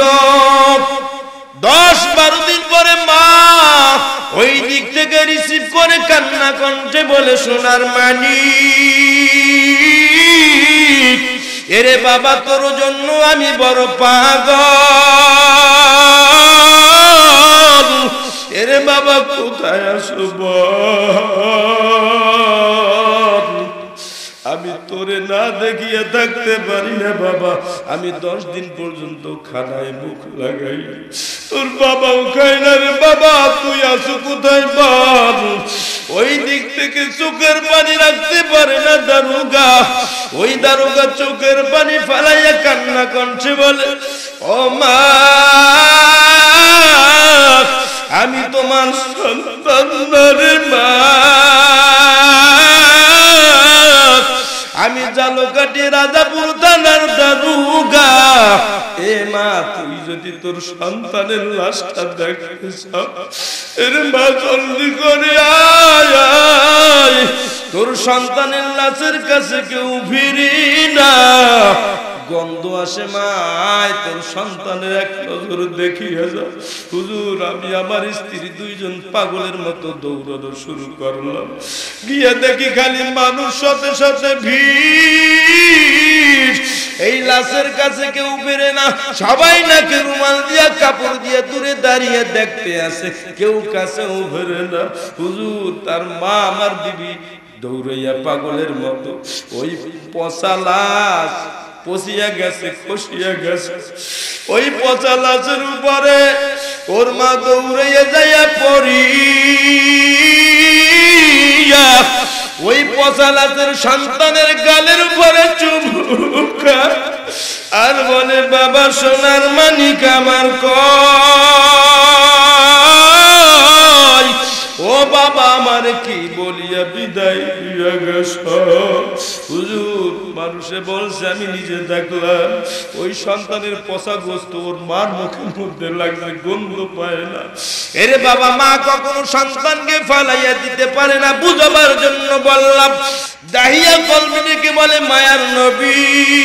10-12 দিন পরে মা ওই দিক থেকে রিসিভ করে কান্না কণ্ঠে বলে, সোনার মানিক, এরে বাবা তোর জন্য আমি বড় পাগল, এরে বাবা কোথায় আছো বল, আমি তোরে না দেখিয়ে থাকতে পারি না বাবা, আমি 10 দিন পর্যন্ত খানায় মুখ লাগাই, তোর বাবাও খায় না রে বাবা, তুই আছো কোথায় বল। ওই দিক থেকে চোখের পানি রাখতে পারে না দারোগা, ওই দারোগা চোখের পানি ফালাইয়া কান্না কণ্ঠে বলে, ও মা আমি তোমার সন্তান না রে মা, আমি জালকাঠি রাজাপুর থানার দারোগা, এ মা তুই যদি তোর সন্তানের লাশটা দেখতে চাও, এর মা জলদি করে আয় আয়, তোর সন্তানের লাশের কাছে কেউ ফিরি না, গন্ধ আসে মা, আয় তোর সন্তানের এক নজর দেখিয়ে যা। হুজুর আমি আমার স্ত্রী 2 জন পাগলের মতো দৌড়ানো শুরু করলাম, গিয়ে দেখি খালি মানুষ সাথে সাথে ভিড়, এই লাশের কাছে কেউ ফিরে না, সবাই নাকি রুমাল দিয়া কাপড় দিয়ে দূরে দাঁড়িয়ে দেখতে আসে, কেউ কাছেও ফিরে না। হুজুর তার মা আমার বিবি দৌড়াইয়া পাগলের মতো ওই পচা লাশ পচিয়া গেছে, খসিয়া গেছে, ওই পচা লাশের উপরে ওর মা দৌড়াইয়া যাইয়া পড়িয়া ওই পচা লাশের সন্তানের গালের উপরে চুমুকা আর বলে, বাবা সোনার মানিক আমার কই, ও বাবা আমার কি বলিয়া বিদায় দিয়া গেছ। হুজুর মানুষে বলছে, আমি নিজে দেখলাম ওই সন্তানের পচা গোস্ত ওর মার মুখের মধ্যে লাগছে, গন্ধ পায় না। এরে বাবা মা কখনো সন্তানকে ফালাইয়া দিতে পারে না, বুঝাবার জন্য বললাম। দাহিয়া কলমিকে বলে, মায়ার নবী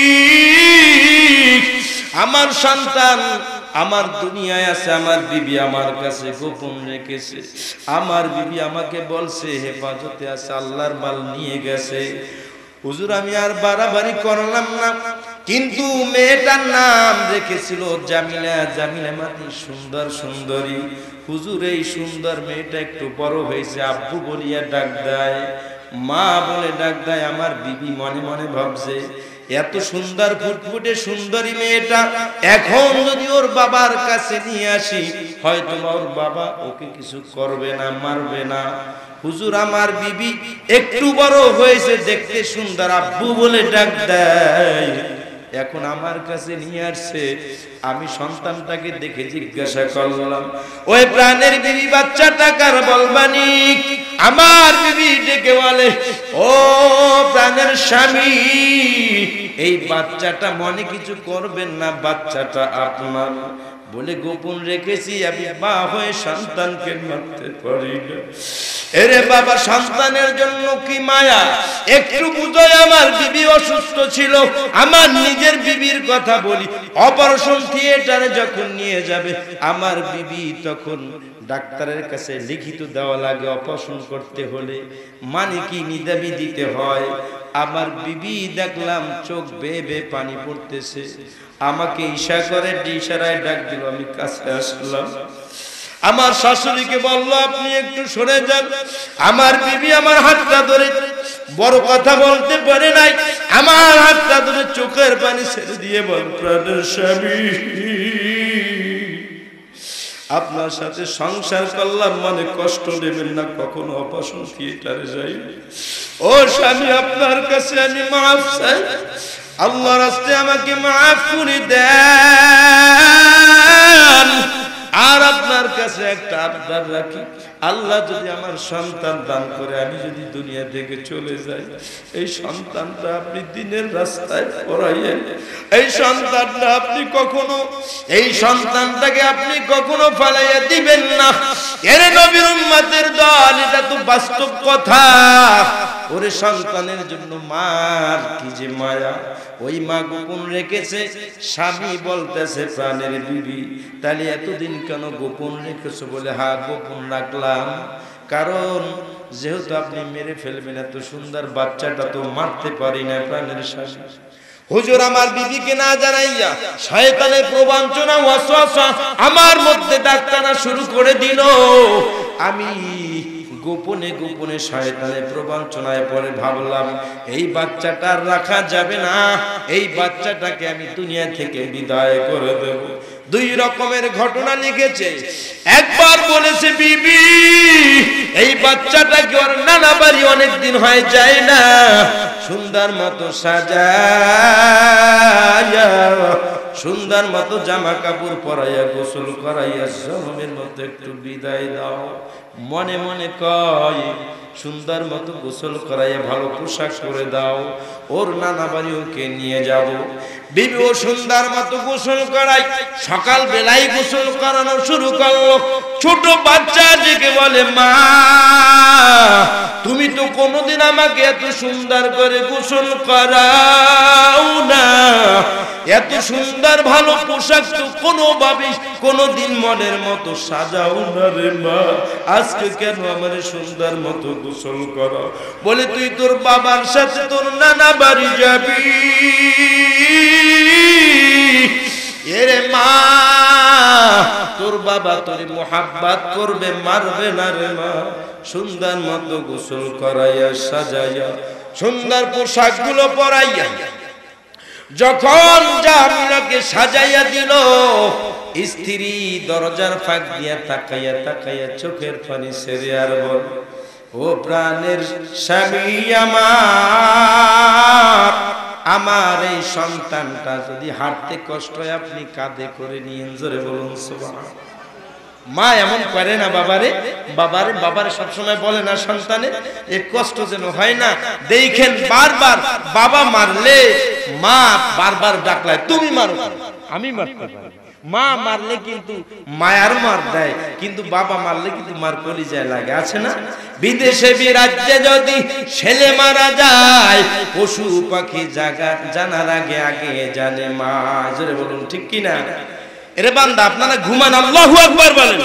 আমার সন্তান আমার দুনিয়ায় আছে, আমার বিবি আমার কাছে গোপন রেখেছে, আমার বিবি আমাকে বলছে হেফাজতে আছে, আল্লাহর মাল নিয়ে গেছে। হুজুর আমি আর বাড়াবাড়ি করলাম না, কিন্তু মেয়েটার নাম রেখেছিল জামিলা, জামিলা মানে সুন্দর সুন্দরী। হুজুর এই সুন্দর মেয়েটা একটু বড় হয়েছে, আব্বু বলিয়া ডাক দেয়, মা বলে ডাক দেয়। আমার বিবি মনে মনে ভাবছে, এত সুন্দর ফুটফুটে সুন্দরী মেয়েটা এখন যদি ওর বাবার কাছে নিয়ে আসি, হয়তো ওর বাবা ওকে কিছু করবে না, মারবে না। হুজুর আমার বিবি একটু বড় হয়েছে, দেখতে সুন্দর, আব্বু বলে ডাক দেয়। এখন আমার কাছে নিয়ে আসছে, আমি সন্তানটাকে দেখে জিজ্ঞাসা করলাম, ওই প্রাণের বিবি বাচ্চাটা কার বলবানি? আমার বিবি ডেকে বলে, ও প্রাণের স্বামী, এই বাচ্চাটা মনে কিছু করবেন না, বাচ্চাটা আপনার। বলে গোপন রেখেছি, আমি মা হয়ে সন্তানকে মারতে পারি না। এরে বাবা সন্তানের জন্য কি মায়া, একটু বুঝায়। আমার বিবি অসুস্থ ছিল, আমার নিজের বিবির কথা বলি, অপারেশন থিয়েটারে যখন নিয়ে যাবে আমার বিবি, তখন ডাক্তারের কাছে লিখিত দেওয়া লাগে, অপারেশন করতে হলে মানে কি নিদাবি দিতে হয়। আমার বিবি দেখলাম চোখ বেয়ে বেয়ে পানি পড়তেছে, আমাকে ইশারা করে ইশারায় ডাক দিল, আমি কাছে আসলাম। আমার শাশুড়িকে বলল, আপনি একটু সরে যান। আমার বিবি আমার হাতটা ধরে, বড় কথা বলতে পারে নাই, আমার হাতটা ধরে চোখের পানি ছেড়ে দিয়ে বল, প্রাণের স্বামী আপনার সাথে সংসার করলাম মানে কষ্ট দেবেন না, কখনো অপারেশন থিয়েটারে যাই। ও স্বামী আপনার কাছে আমি মাফ চাই, আল্লাহর রাস্তায় আমাকে মাফ করে দেন। আর আপনার কাছে একটা আবদার রাখি, আল্লাহ যদি আমার সন্তান দান করে আমি যদি দুনিয়া থেকে চলে যাই, এই সন্তানটা আপনি দিনের রাস্তায় পড়াইয়েন, এই সন্তানটাকে আপনি কখনো ফালাইয়া দিবেন না। এর নবীর উম্মতের দল, এটা তো বাস্তব কথা। ওরে সন্তানের জন্য মার কি যে মায়া, ওই মা গোপন রেখেছে, স্বামী বলতেছে প্রাণের বিবি তাহলে এতদিন কেন গোপন রেখেছো? বলে হ্যাঁ গোপন রাখলাম, কারণ যেহেতু আপনি মেরে ফেলবেন এত সুন্দর বাচ্চাটা তো মারতে পারি না প্রাণের স্বামী। হুজুর আমার বিবিকে না জানাইয়া শয়তানের প্রবঞ্চনা ওয়াসওয়াসা আমার মধ্যে ডাক্তারা শুরু করে দিল। আমি গোপনে গোপনে শয়তানের প্রবঞ্চনায় পড়ে ভাবলাম এই বাচ্চাটা রাখা যাবে না, এই বাচ্চাটাকে আমি দুনিয়া থেকে বিদায় করে দেব। দুই রকমের ঘটনা লিখেছে। একবার বলেছে বিবি এই বাচ্চাটাকে ওর নানা বাড়ি অনেকদিন হয়ে যায় না, সুন্দর মতো সাজায়া, সুন্দর মতো জামা কাপড় পরাইয়া গোসল করাইয়া জনমের মতো একটু বিদায় দাও। মনে মনে কয় সুন্দর মতো গোসল করাইয়া ভালো পোশাক করে দাও, ওর নানা বাড়ি ওকে নিয়ে যাব। বিবি ও সুন্দর মতো গোসল করাই, সকাল বেলায় গোসল করানো শুরু করলো। ছোট বাচ্চা জেগে বলে মা তুমি তো কোনোদিন আমাকে এত সুন্দর করে গোসল করাও না, এত সুন্দর ভালো পোশাক তো কোনোভাবে কোনোদিন মনের মতো সাজাও না রে মা, আজকে কেন আমার সুন্দর মতো গোসল করা? বলে তুই তোর বাবার সাথে তোর নানা বাড়ি যাবি। এরে মা তোর বাবা তোরে মোহাব্বত করবে, মারবে না রে মা। সুন্দর মতো গোসল করাইয়া সাজাইয়া সুন্দর পোশাক গুলো পরাইয়া যখন জামিলাকে সাজাইয়া দিল, স্ত্রী দরজার ফাঁক দিয়া তাকাইয়া তাকাইয়া চোখের পানি ছেড়ে আর বল ও প্রাণের স্বামী আমার, আমার এই সন্তানটা যদি হাঁটতে কষ্ট হয় আপনি কাঁধে করে নিয়েন। জোরে বলুন সুবহানাল্লাহ। মা এমন করে না বাবারে, বাবারে সবসময় বলে না সন্তানের এই কষ্ট যেন হয় না। দেখেন বারবার বাবা মারলে মা বারবার ডাকলায় তুমি মারো, আমি মারতে পারি। মা মারলে কিন্তু মায়ার মার দেয়, কিন্তু বাবা মারলে কিন্তু মার কলিজায় লাগে, আছে না? বিদেশে বিরাজ্যে যদি ছেলে মারা যায়, পশু পাখি জানার আগে আগে জানে মা। জোরে বলুন ঠিক কিনা? এরে বান্দা আপনারা ঘুমান, আল্লাহু আকবার বলেন।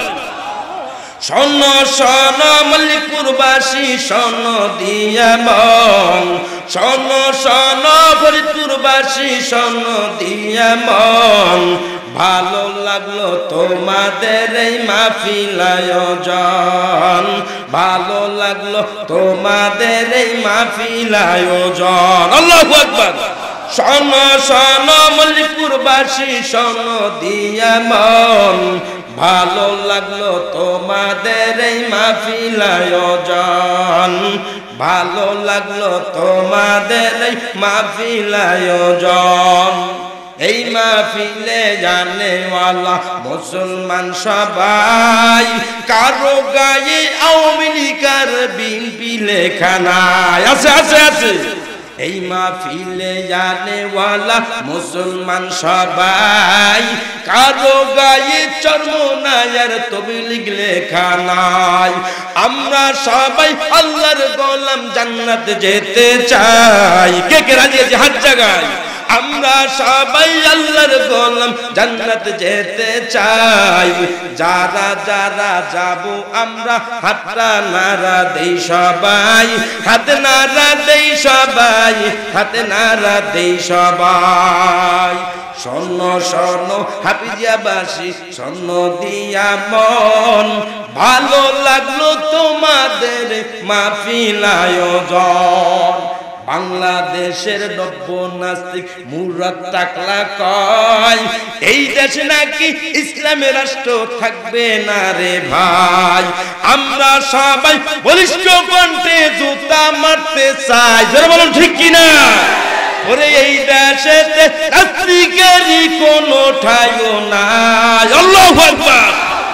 শোন শোন মল্লিকপুরবাসী শোন দিয়া মন, শোন শোন ফরিদপুরবাসী শোন দিয়া মন, ভালো লাগলো তোমাদের এই মাহফিল আয়োজন, ভালো লাগলো তোমাদের এই মাহফিল আয়োজন। আল্লাহু আকবার। শোন শোন মল্লিকপুরবাসী শোন দিয়া মন, ভালো লাগলো তোমাদের এই মাহফিল আয়োজন, ভালো লাগলো তোমাদের এই মাহফিল আয়োজন। এই মাহফিলে জানেওয়ালা মুসলমান সবাই, কারো গায়ে আওয়ামী লীগ আর বিএনপি লেখা নাই, আছে আছে আছে। এই মাহফিলে জানেওয়ালা মুসলমান সবাই, কারো গায়ে চরমনাই আর তবলিগ লেখা নাই। আমরা সবাই আল্লাহর গোলাম, জান্নাত যেতে চাই। কে কে রাজি আছে হাত জাগায়? আমরা সবাই আল্লাহর গোলাম, জান্নাত যেতে চাই। যারা যারা যাব আমরা হাতটা নাড়া দেই সবাই, হাতে নাড়া দেই সবাই, হাতে নাড়া দেই সবাই। শোন শোন হাফিজিয়াবাসী শোন দিয়া মন, ভালো লাগলো তোমাদের মাহফিল আয়োজন। বাংলাদেশের নব্য নাস্তিক মুরাদ টাকলা কয়, এই দেশে নাকি ইসলামের রাষ্ট্র থাকবে না রে ভাই। আমরা সবাই বলিষ্ঠ কণ্ঠে জুতা মারতে চাই। যারা বলুন ঠিক কিনা? ওরে এই দেশেতে নাস্তিকেরই কোনো ঠাঁইও নাই। আল্লাহু আকবার।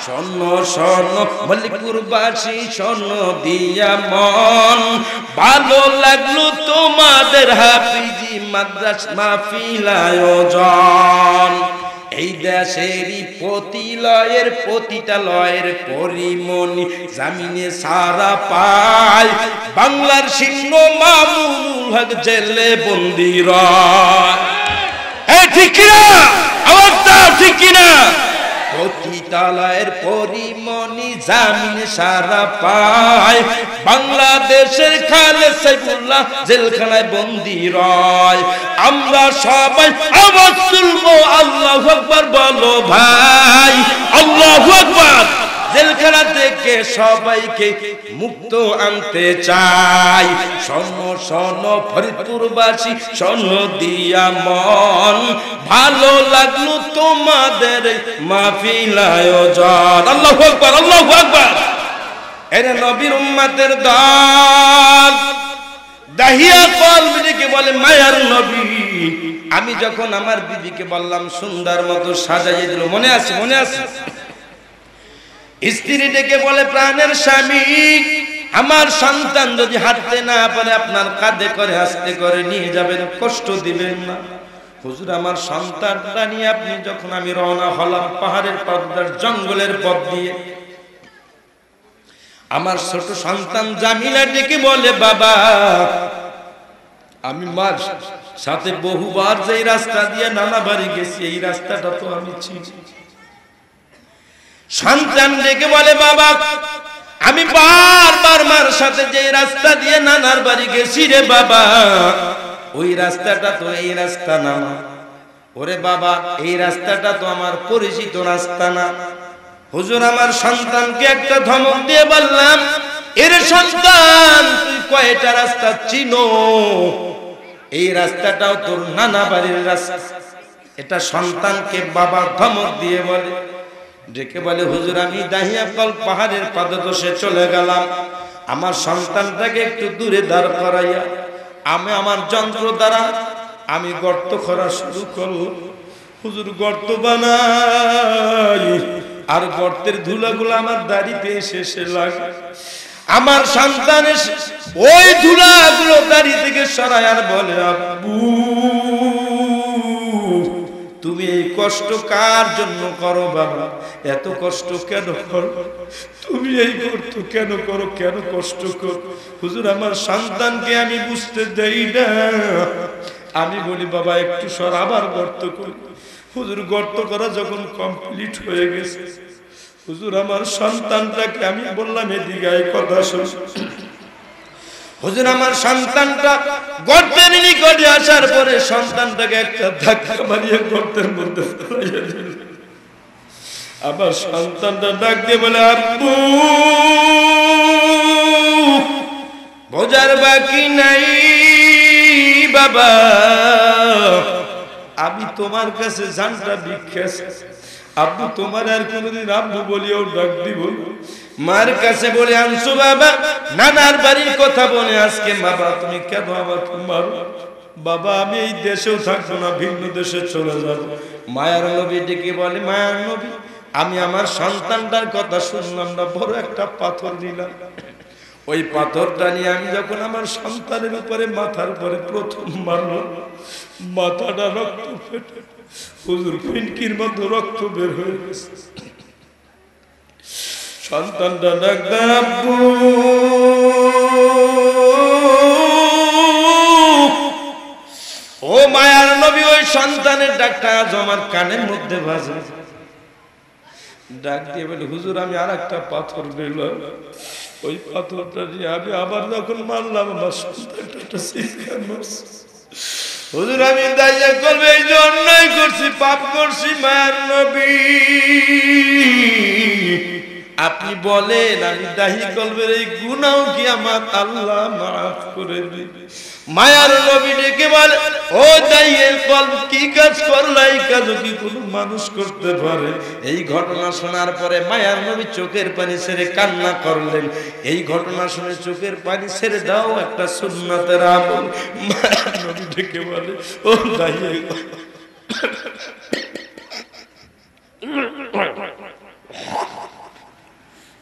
শোনো শোনো মল্লিকপুরবাসী শোনো দিয়া মন, ভালো লাগলো তোমাদের হাফিজি মাদ্রাস মাহফিল আয়োজন। এই দেশেরই প্রতিলয়ের প্রতিটা লয়ের পরিমণি জামিনে সারা পায়, বাংলার সিংহ মামুনুল হক জেলে বন্দী রয়। এই ঠিক কিনা? আওয়াজ দাও, ঠিক কিনা? প্রতিটালয়ের পরিমণি জামিনে সারা পায়, বাংলাদেশের খালেদ সাইফুল্লাহ জেলখানায় বন্দী রয়। আমরা সবাই আওয়াজ তুলবো আল্লাহু আকবার বলো ভাই, আল্লাহু আকবার। জেলখানা থেকে সবাইকে মুক্ত আনতে চাই। শোনো শোনো ফরিদপুরবাসী শোনো দিয়া মন, ভালো লাগলো তোমাদের মাহফিল আয়োজন। আল্লাহু আকবার, আল্লাহু আকবার। এরে নবীর উম্মতের দল দাহিয়া কলবিকে বলে মায়ার নবী। আমি যখন আমার বিবিকে বললাম সুন্দর মতো সাজাইয়ে দিল, মনে আছে? মনে আছে? স্ত্রী ডেকে বলে প্রাণের স্বামী, আমার সন্তান যদি হাঁটতে না পারে আপনার কাঁধে করে আস্তে করে নিয়ে যাবেন, কষ্ট দিবেন না। হুজুর আমার সন্তানটা নিয়ে আপনি যখন আমি রওনা হলাম পাহাড়ের পর্দার জঙ্গলের পথ দিয়ে, আমার ছোট সন্তান জামিলা ডেকে বলে বাবা, আমি মার সাথে বহুবার যে রাস্তা দিয়ে নানা বাড়ি গেছি, এই রাস্তাটা তো আমি চিনি। সন্তান ডেকে বলে বাবা, আমি বারবার মার সাথে যে রাস্তা দিয়ে নানার বাড়ি গেছি রে বাবা, ওই রাস্তাটা তো এই রাস্তা না। ওরে বাবা, এই রাস্তাটা তো আমার পরিচিত রাস্তা না। হুজুর আমার সন্তানকে একটা ধমক দিয়ে বললাম, এর সন্তান তুই কয়টা রাস্তা চিনো? এই রাস্তাটাও তোর নানা বাড়ির রাস্তা। এটা সন্তানকে বাবা ধমক দিয়ে বলে। ডেকে বলে হুজুর আমি দাহিয়াকল পাহাড়ের পাদদেশে চলে গেলাম, আমার সন্তানটাকে একটু দূরে দাঁড় করাইয়া আমি আমার যন্ত্র দ্বারা আমি গর্ত খোঁড়া শুরু করব। হুজুর গর্ত বানাই, আর গর্তের ধুলাগুলো আমার দাড়িতে এসে লাগে। আমার সন্তানের ওই ধুলাগুলো দাড়ি থেকে সরায় আর বলে আব্বু তুমি এই কষ্ট কার জন্য করো বাবা? এত কষ্ট কেন করো? তুমি এই করতো কেন করো? কেন কষ্ট করো? হুজুর আমার সন্তানকে আমি বুঝতে দেই না। আমি বলি বাবা একটু সর, আবার গর্ত করি। হুজুর গর্ত করা যখন কমপ্লিট হয়ে গেছে, হুজুর আমার সন্তানটাকে আমি বললাম এদিকে এই কথা শোন। হুজুর আমার সন্তানটা গর্তের নিকটে আসার পরে সন্তানটাকে একটা ধাক্কা মারিয়ে গর্তের মধ্যে ফেলাইয়া দিল। আমার সন্তানটা ডাক দিয়ে বলে আব্বু বোঝার বাকি নাই বাবা, আমি তোমার কাছে জানটা ভিক্ষা আব্বু, তোমার আর কোনদিন আব্বু বলিও ডাক দিব? মার কাছে বলে আনছো বাবা, নানার বাড়ির কথা বলে আজকে বাবা তুমি কেন আমাকে মারো? বাবা আমি এই দেশেও থাকবো না, ভিন্ন দেশে চলে যাব। মায়ার নবী ডেকে বলে মায়ার নবী, আমি আমার সন্তানটার কথা শুনলাম না, বড় একটা পাথর নিলাম। ওই পাথরটা নিয়ে আমি যখন আমার সন্তানের উপরে মাথার উপরে প্রথম মারলাম, মাথাটা রক্ত ফেটে হুজুর ফিনকির মতো রক্ত বের হয়ে গেছে। সন্তানটা ডাকতাম আব্বু ও মায়ার নবী, ওই সন্তানের ডাকটা আজ আমার কানের মধ্যে বাজে। ডাক দিয়ে বলে হুজুর আমি আর একটা পাথর নিলাম, ওই পাথরটা দিয়ে আমি আবার যখন মারলাম আমার সন্তানটা চিৎকার মারছে। হুজুর আমি দাইয়া করবে এই যে অন্যায় করছি, পাপ করছি মায়ার নবী, আপনি বলেন আমি দাহি কলবের এই গুনাহ কি আমার আল্লাহ মাফ করে দিবে? মায়ার নবী ডেকে বলে ও দাইয়ের কলব কি কাজ করলা? এই কাজ কি কোনো মানুষ করতে পারে? এই ঘটনা শোনার পরে মায়ার নবী চোখের পানি ছেড়ে কান্না করলেন। এই ঘটনা শুনে চোখের পানি ছেড়ে দাও একটা সুন্নাতের আমল। মায়ার নবী ডেকে বলে ও দাইয়ের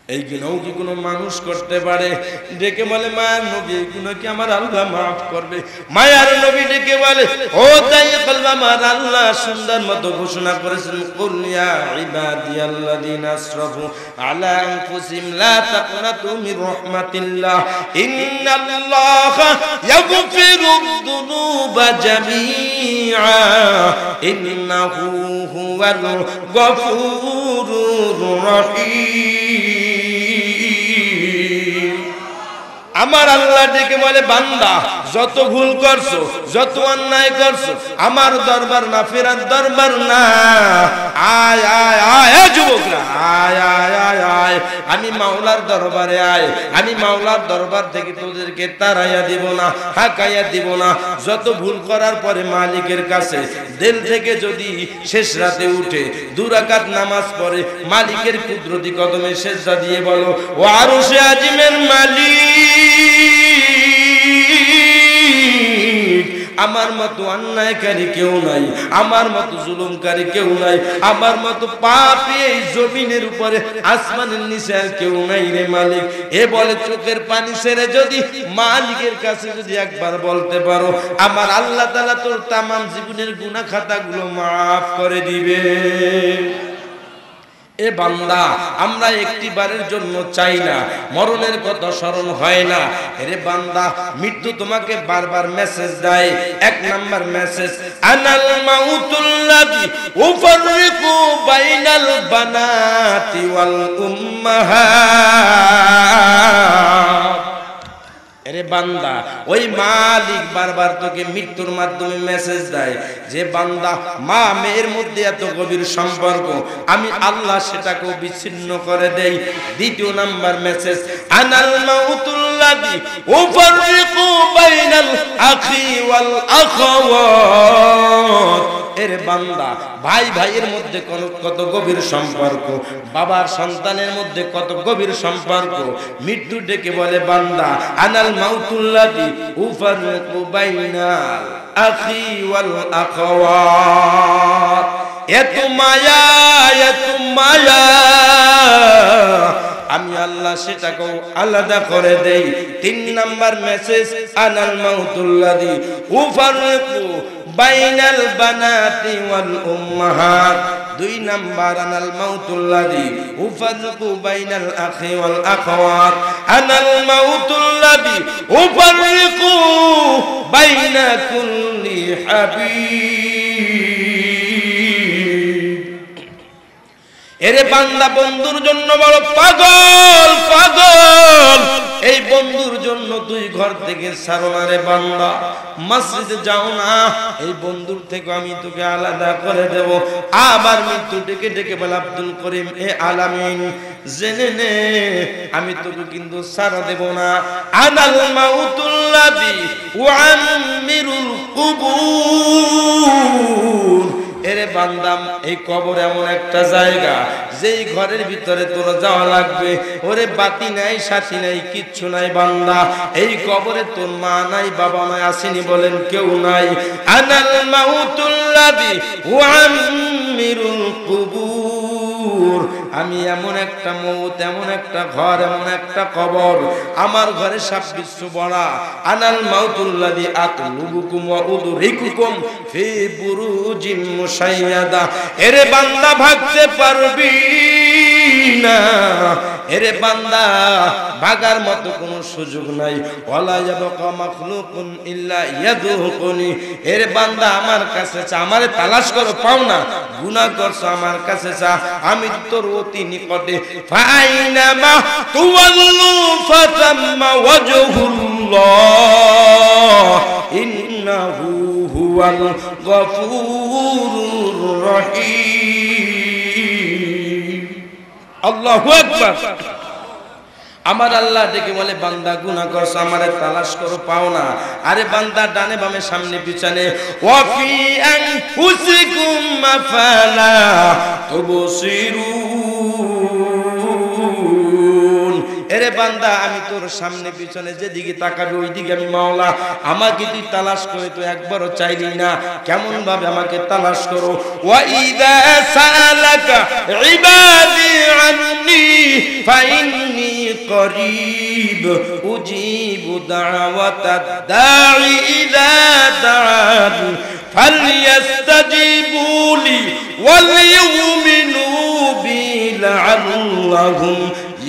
এই গুনাহ কি কোনো মানুষ করতে পারে? ডেকে বলে মায়ার নবী, এই গুনাহ কি আমার আল্লাহ মাফ করবে? মায়ার নবী ডেকে বলে, ও তাই কলব আমার আল্লাহ সুন্দর মতো ঘোষণা করেছেন, কুল ইয়া ইবাদিয়াল্লাযিনা আসরাফু আলা আনফুসিহিম লা তাকনাতু মির রাহমাতিল্লাহ ইন্নাল্লাহা ইয়াগফিরুদ যুনুবা জামিআ ইন্নাহু হুয়াল গফুরুর রহিম। আমার আল্লাহ ডেকে বলে, বান্দা যত ভুল করছো, যত অন্যায় করছো, আমার দরবার না, ফেরার দরবার না। আয় আয় আয় যুবকরা, আয় আয় আয় আয়, আমি মাওলার দরবারে আয়। আমি মাওলার দরবার থেকে তোদেরকে তাড়াইয়া দিব না, হাঁকাইয়া দিব না। যত ভুল করার পরে মালিকের কাছে দিল থেকে যদি শেষ রাতে উঠে 2 রাকাত নামাজ পড়ে, মালিকের কুদরতি কদমে সেজদা দিয়ে বলো, ও আরশে আজিমের মালিক, আমার মতো অন্যায়কারী কেউ নাই, আমার মতো জুলুমকারী কেউ নাই, আমার মতো পাপী এই জমিনের উপরে আসমানের নিচে আর কেউ নাই রে মালিক। এ বলে চোখের পানি ছেড়ে যদি মালিকের কাছে যদি একবার বলতে পারো, আমার আল্লাহ তাআলা তোর তাম জীবনের গুনাহ খাতাগুলো মাফ করে দিবে। এ বান্দা, আমরা একটি বারের জন্য চাই না, মরণের কথা স্মরণ হয় না। এরে বান্দা, মৃত্যু তোমাকে বারবার মেসেজ দেয়। 1 নাম্বার মেসেজ, আনাল মাউতুল্লাযী উফাররিকু বাইনাল বানাতি ওয়াল উম্মাহাত। এরে বান্দা, ওই মালিক বারবার তোকে মৃত্যুর মাধ্যমে মেসেজ দেয় যে বান্দা, মা মেয়ের মধ্যে এত গভীর সম্পর্ক, আমি আল্লাহ সেটাকেও বিচ্ছিন্ন করে দেই। 2 নাম্বার মেসেজ, আনাল মাউতুল্লাযী উফাররিকু বাইনাল আখি ওয়াল আখাওয়াত। এর বান্দা, ভাই ভাইয়ের মধ্যে কত গভীর সম্পর্ক, বাবার সন্তানের মধ্যে কত গভীর সম্পর্ক। মৃত্যু ডেকে বলে, বান্দা আনাল মাউতুল্লাযী উফাররিকু বাইনাল আখি ওয়াল আখাওয়াত। এত মায়া, এত মায়া, আমি আল্লাহ সেটাকেও আলাদা করে দেই। 3 নাম্বার মেসেজ, আনাল মাউতুল্লাযী উফাররিকু বাইনাল বানাতি ওয়াল উম্মাহাত। 2 নাম্বার, আনাল মাউতুল্লাযী উফাররিকু বাইনাল আখি ওয়াল আখাওয়াত। আনাল মাউতুল্লাযী উফাররিকু বাইনা কুল্লি হাবিব। এরে বান্দা, বন্ধুর জন্য বড় পাগল পাগল, এই বন্ধুর জন্য তুই ঘর থেকে ছাড়ো না রে বান্দা, মসজিদে যাও না, এই বন্ধুর থেকে আমি তোকে আলাদা করে দেব। আবার মৃত্যু ডেকে ডেকে বলে, আব্দুল করিম এ আলামিন, জেনে নে আমি তোকে কিন্তু ছাড়া দেব না। আনাল মাউতুল্লাযী উআম্মিরুল কুবুর। এরে বান্দাম, এই কবর এমন একটা জায়গা যেই ঘরের ভিতরে তোর যাওয়া লাগবে। ওরে বাতি নাই, সাথী নাই, কিচ্ছু নাই বান্দা। এই কবরে তোর মা নাই, বাবা নাই, আসেনি বলেন কেউ নাই। আনাল মাউতুল্লাযী উআম্মিরুল কুবুর। আমি এমন একটা মউত, এমন একটা ঘর, এমন একটা কবর, আমার ঘরে সাপ বিচ্ছু বড়া। আনাল মাউতুল্লাযী আতলুবুকুম ওয়া উদরিকুকুম ফি বুরুজিম মুশাইয়াদা। এরে বান্দা, ভাগতে পারবি না। এরে বান্দা, ভাগার মতো কোনো সুযোগ নাই। ওয়ালা ইয়াবকা মাখলুকুন ইল্লা ইয়াদুকুনি। এরে বান্দা, আমার কাছে চা, আমারে তালাশ করো, পাও না। গুনাহ করছো, আমার কাছে চা, আমি তোর অতি নিকটে। ফাইনামা তুওয়াল্লু ফাতাম্মা ওয়াজহুল্লাহ ইন্নাহু হুয়াল গফুরুর রহিম। আল্লাহু আকবার। আমার আল্লাহ ডেকে বলে, বান্দা গুনাহ করছো, আমারে তালাশ করো, পাও না। আরে বান্দা, ডানে বামে সামনে পিছনে, ওয়া ফি আনফুসিকুম আফালা তুবসিরুন। এরে বান্দা আমি তোর সামনে পিছনে যেদিকে তাকাবি ওইদিকে আমি মাওলা, আমাকে তুই তালাশ করে তো একবারও চাইলি না, কেমন ভাবে আমাকে তালাশ করো। ওয়া ইযা সালাকা ইবাদি আন্নী ফাইন্নী করিব উজিবু দাওয়াতাদ দাঈ ইযা দাআন ফালইস্তাজিবু লি ওয়ালিউমিনু বি লাআল্লাহুম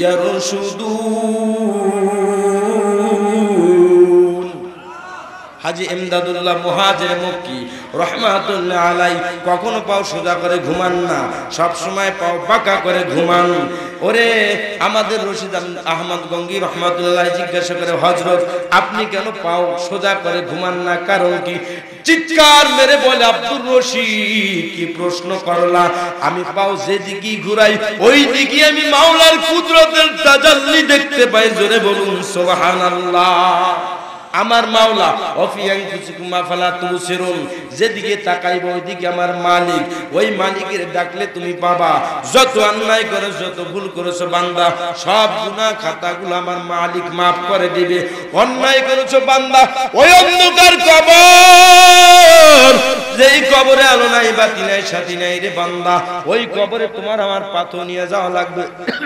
ইয়ারশুদুন। হাজী ইমদাদুল্লাহ মুহাজির মক্কি রহমাতুল্লাহ আলাই কখনো পাও সোজা করে ঘুমান না, সব সময় পাও বাঁকা করে ঘুমান। ওরে আমাদের রশিদ আহমদ গঙ্গি রহমাতুল্লাহ জিজ্ঞাসা করে, হযরত আপনি কেন পাও সোজা করে ঘুমান না, কারণ কি? চিৎকার মেরে বলে, আব্দুর রশিদ কি প্রশ্ন করলা? আমি পাও যেদিকে ঘুরাই ওই দিকে আমি মাওলার কুদরতের তাজাল্লি দেখতে পাই। জোরে বলুন সুবহানাল্লাহ। আমার মাওলা অফিয়াং ফুসুকুমা ফালা তুসিরুন, যেদিকে তাকাইব ওইদিকে আমার মালিক, ওই মালিকের ডাকলে তুমি পাবা। যত অন্যায় করেছো, যত ভুল করেছো বান্দা, সব গুনাহ খাতাগুলো আমার মালিক maaf করে দিবে। অন্যায় করেছো বান্দা, ওই অন্ধকার কবর, যেই কবরে আলো নাই বাতি নাই সাথী নাই রে বান্দা, ওই কবরে তোমার আমার পাথর নিয়ে যাওয়া লাগবে।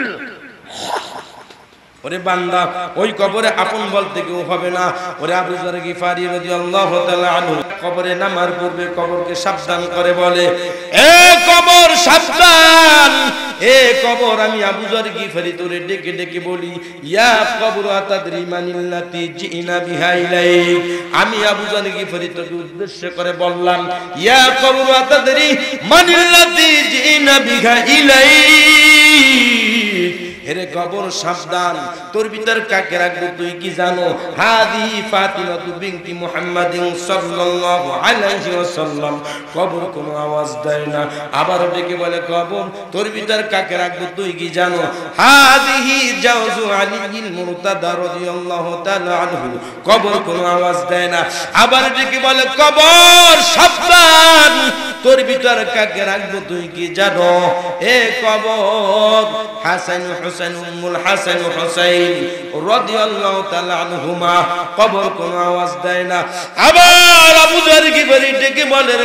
ওরে বান্দা, ওই কবরে আপন বলতে কেউ হবে না। ওরে আবু যর গিফারি রাদিয়াল্লাহু তাআলা আনহু কবরে নামার পূর্বে কবরকে সাবধান করে বলে, এ কবর সাবধান, এ কবর। আমি আবু যর গিফারি তোরে ডেকে ডেকে বলি, ইয়া কবর আতাদরি মানিল্লাতি জিনা বিহা ইলাইক। আমি আবু যর গিফারি তোকে উদ্দেশ্য করে বললাম, ইয়া কবর আতাদরি মানিল্লাতি জিনা বিহা ইলাইক। হেরে কবর সাবধান, তোর ভিতর কাকে রাখবো তুই কি জানো? হাদি ফাতিমা বিনতি মুহাম্মাদিন সাল্লাল্লাহু আলাইহি ওয়াসাল্লাম। কবর কোনো আওয়াজ দেয় না। আবার ডেকে বলে, কবর তোর ভিতর কাকে রাখবো তুই কি জানো? হাদিহি জাওজু আলীল মুরতাদা রাদিয়াল্লাহু তাআলা আনহু। কবর কোনো আওয়াজ দেয় না। আবার ডেকে বলে, কবর সাবধান, তোর ভিতর কাকে রাখবো তুই কি জানো? এ কবর হাসান হুসাইন উম্মুল হাসান হুসাইন রাদিয়াল্লাহু তাআলা আনহুমা। কবর কোনো আওয়াজ দেয় না। আবার আবু যর গিফারি ডেকে বলে,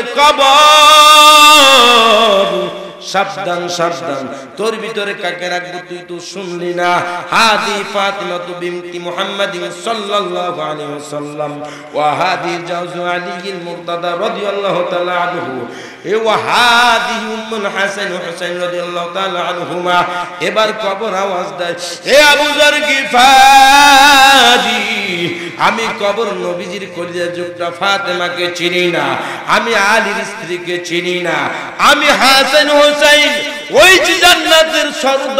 কবর সাবধান সাবধান, তোর ভিতরে কাকে রাখবো তুই তো শুনলি না? হাদি ফাতিমা বিনতি মুহাম্মাদিন সাল্লাল্লাহু আলাইহি ওয়াসাল্লাম ওয়া হাদি জাওজু আলীল মুরতাদা রাদিয়াল্লাহু তাআলা আনহু ওয়া হাদি উম্মুল হাসান হুসাইন রাদিয়াল্লাহু তাআলা আনহুমা। এবার কবর আওয়াজ দেয়, এ আবু যর গিফারি, আমি কবর নবীজির কলিজার টুকরা ফাতেমাকে চিনি না, আমি আলীর স্ত্রীকে চিনি না, আমি হাসান হুসাইন ওই জান্নাতের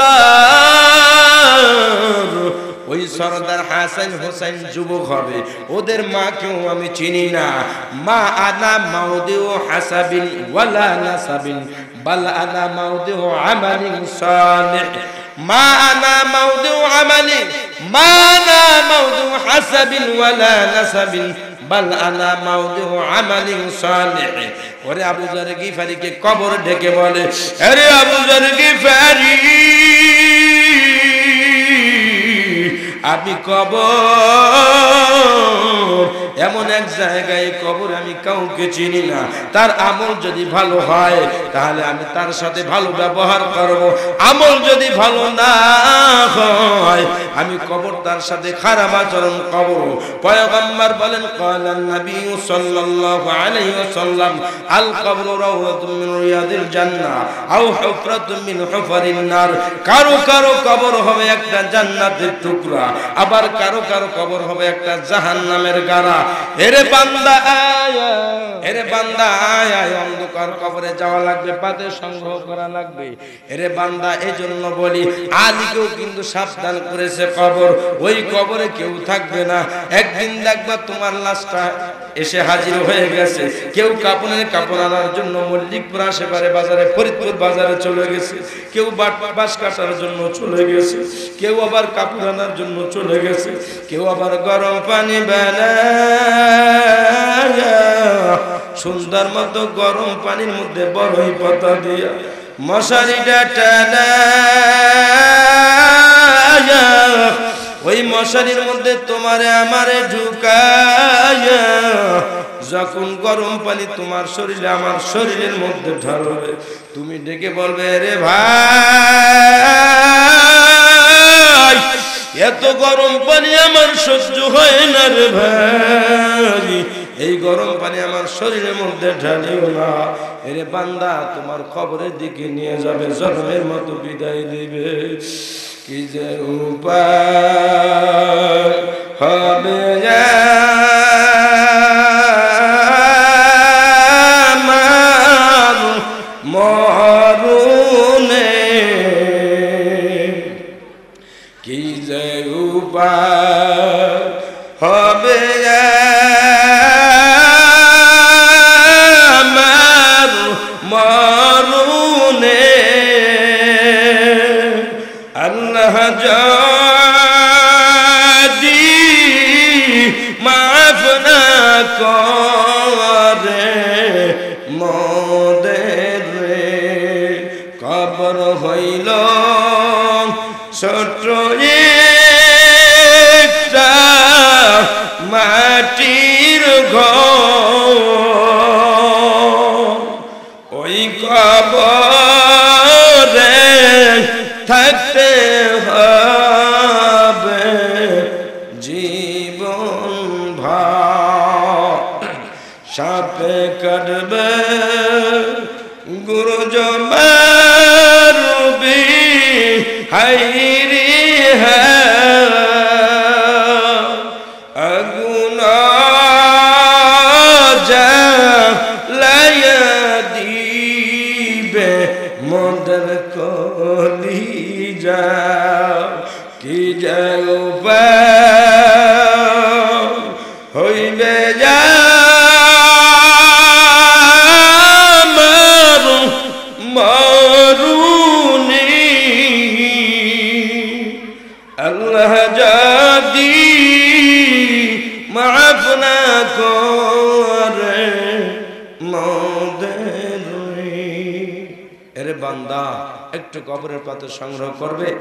সরদার, ওই সরদার হাসান হুসাইন যুবক হবে, ওদের মাকেও আমি চিনি না। মা আনা মাউদিউ হাসাবিন ওয়ালা নাসাবিন বাল আনা মাউদিউ আমালিন সালিহ। মা আনা মাউদিউ আমালিন, মা আনা মাউদিউ হাসাবিন ওয়ালা নাসাবিন বাল আনা মাউদিউ আমালিন সালিহ। ওরে আবু যর গিফারিকে কবর ডেকে বলে, আরে আবু যর গিফারি, আমি কবর এমন এক জায়গায়, কবর আমি কাউকে চিনি না। তার আমল যদি ভালো হয় তাহলে আমি তার সাথে ভালো ব্যবহার করব, আমল যদি ভালো না হয় আমি কবর তার সাথে খারাপ আচরণ করব। পয়গম্বর বলেন, ক্বালান নবী সাল্লাল্লাহু আলাইহি ওয়াসাল্লাম, আল কবরু রাওযাতুম মিন রিয়াদিল জান্নাহ আও হুফরাতুম মিন হুফারিন নার। কারো কারো কবর হবে একটা জান্নাতের টুকরা, আবার কারো কারো কবর হবে একটা জাহান্নামের গাড়া। এরে বান্দা আয়া, এরে বান্দা আয়া, অন্ধকার কবরে যাওয়া লাগবে, পাতে সংগ্রহ করা লাগবে। এরে বান্দা, এজন্য বলি আলীকেও কিন্তু সাবধান করেছে কবর। ওই কবরে কেউ থাকবে না। একদিন দেখবা তোমার লাশটা এসে হাজির হয়ে গেছে। কেউ কাপড়ের কাপড় আনার জন্য মল্লিকপুর আশেপাশে বাজারে, ফরিদপুর বাজারে চলে গেছে, কেউ বাঁশ কাটার জন্য চলে গেছে, কেউ আবার কাপড় আনার জন্য চলে গেছে, কেউ আবার গরম পানি বানায় সুন্দর মতো গরম পানির মধ্যে বড়ই পাতা দিয়া মশারিটা টানা ওই মশারির মধ্যে তোমারে আমারে ঢুকায়া যখন গরম পানি তোমার শরীরে আমার শরীরের মধ্যে ঢালবে, তুমি ডেকে বলবে, রে ভাই এত গরম পানি আমার সহ্য হয় না রে ভাই, এই গরম পানি আমার শরীরের মধ্যে ঢালিও না। এরে বান্দা তোমার কবরের দিকে নিয়ে যাবে, জন্মের মতো বিদায় দিবে। কি যে উপায় হবে আমার মরণে, কি যে উপায় হবে আমার মরণে, আল্লাহ যদি মাফ না করে মোদের কবর হইল ছোট একটা মাটির ঘর, ওই কবরে থাকতে হবে জীবন ভর, সাপে কাটবে গুরু জমারুবি হাইরি আগুন জ্বালায়া দিবে মোদের কলিজা, কি যায় উপায় হইবে আমার মরুনি, আল্লাহ যদি মাফ না করে মোদের। এরে বান্দা একটু কবরের পাথর সংগ্রহ করবে।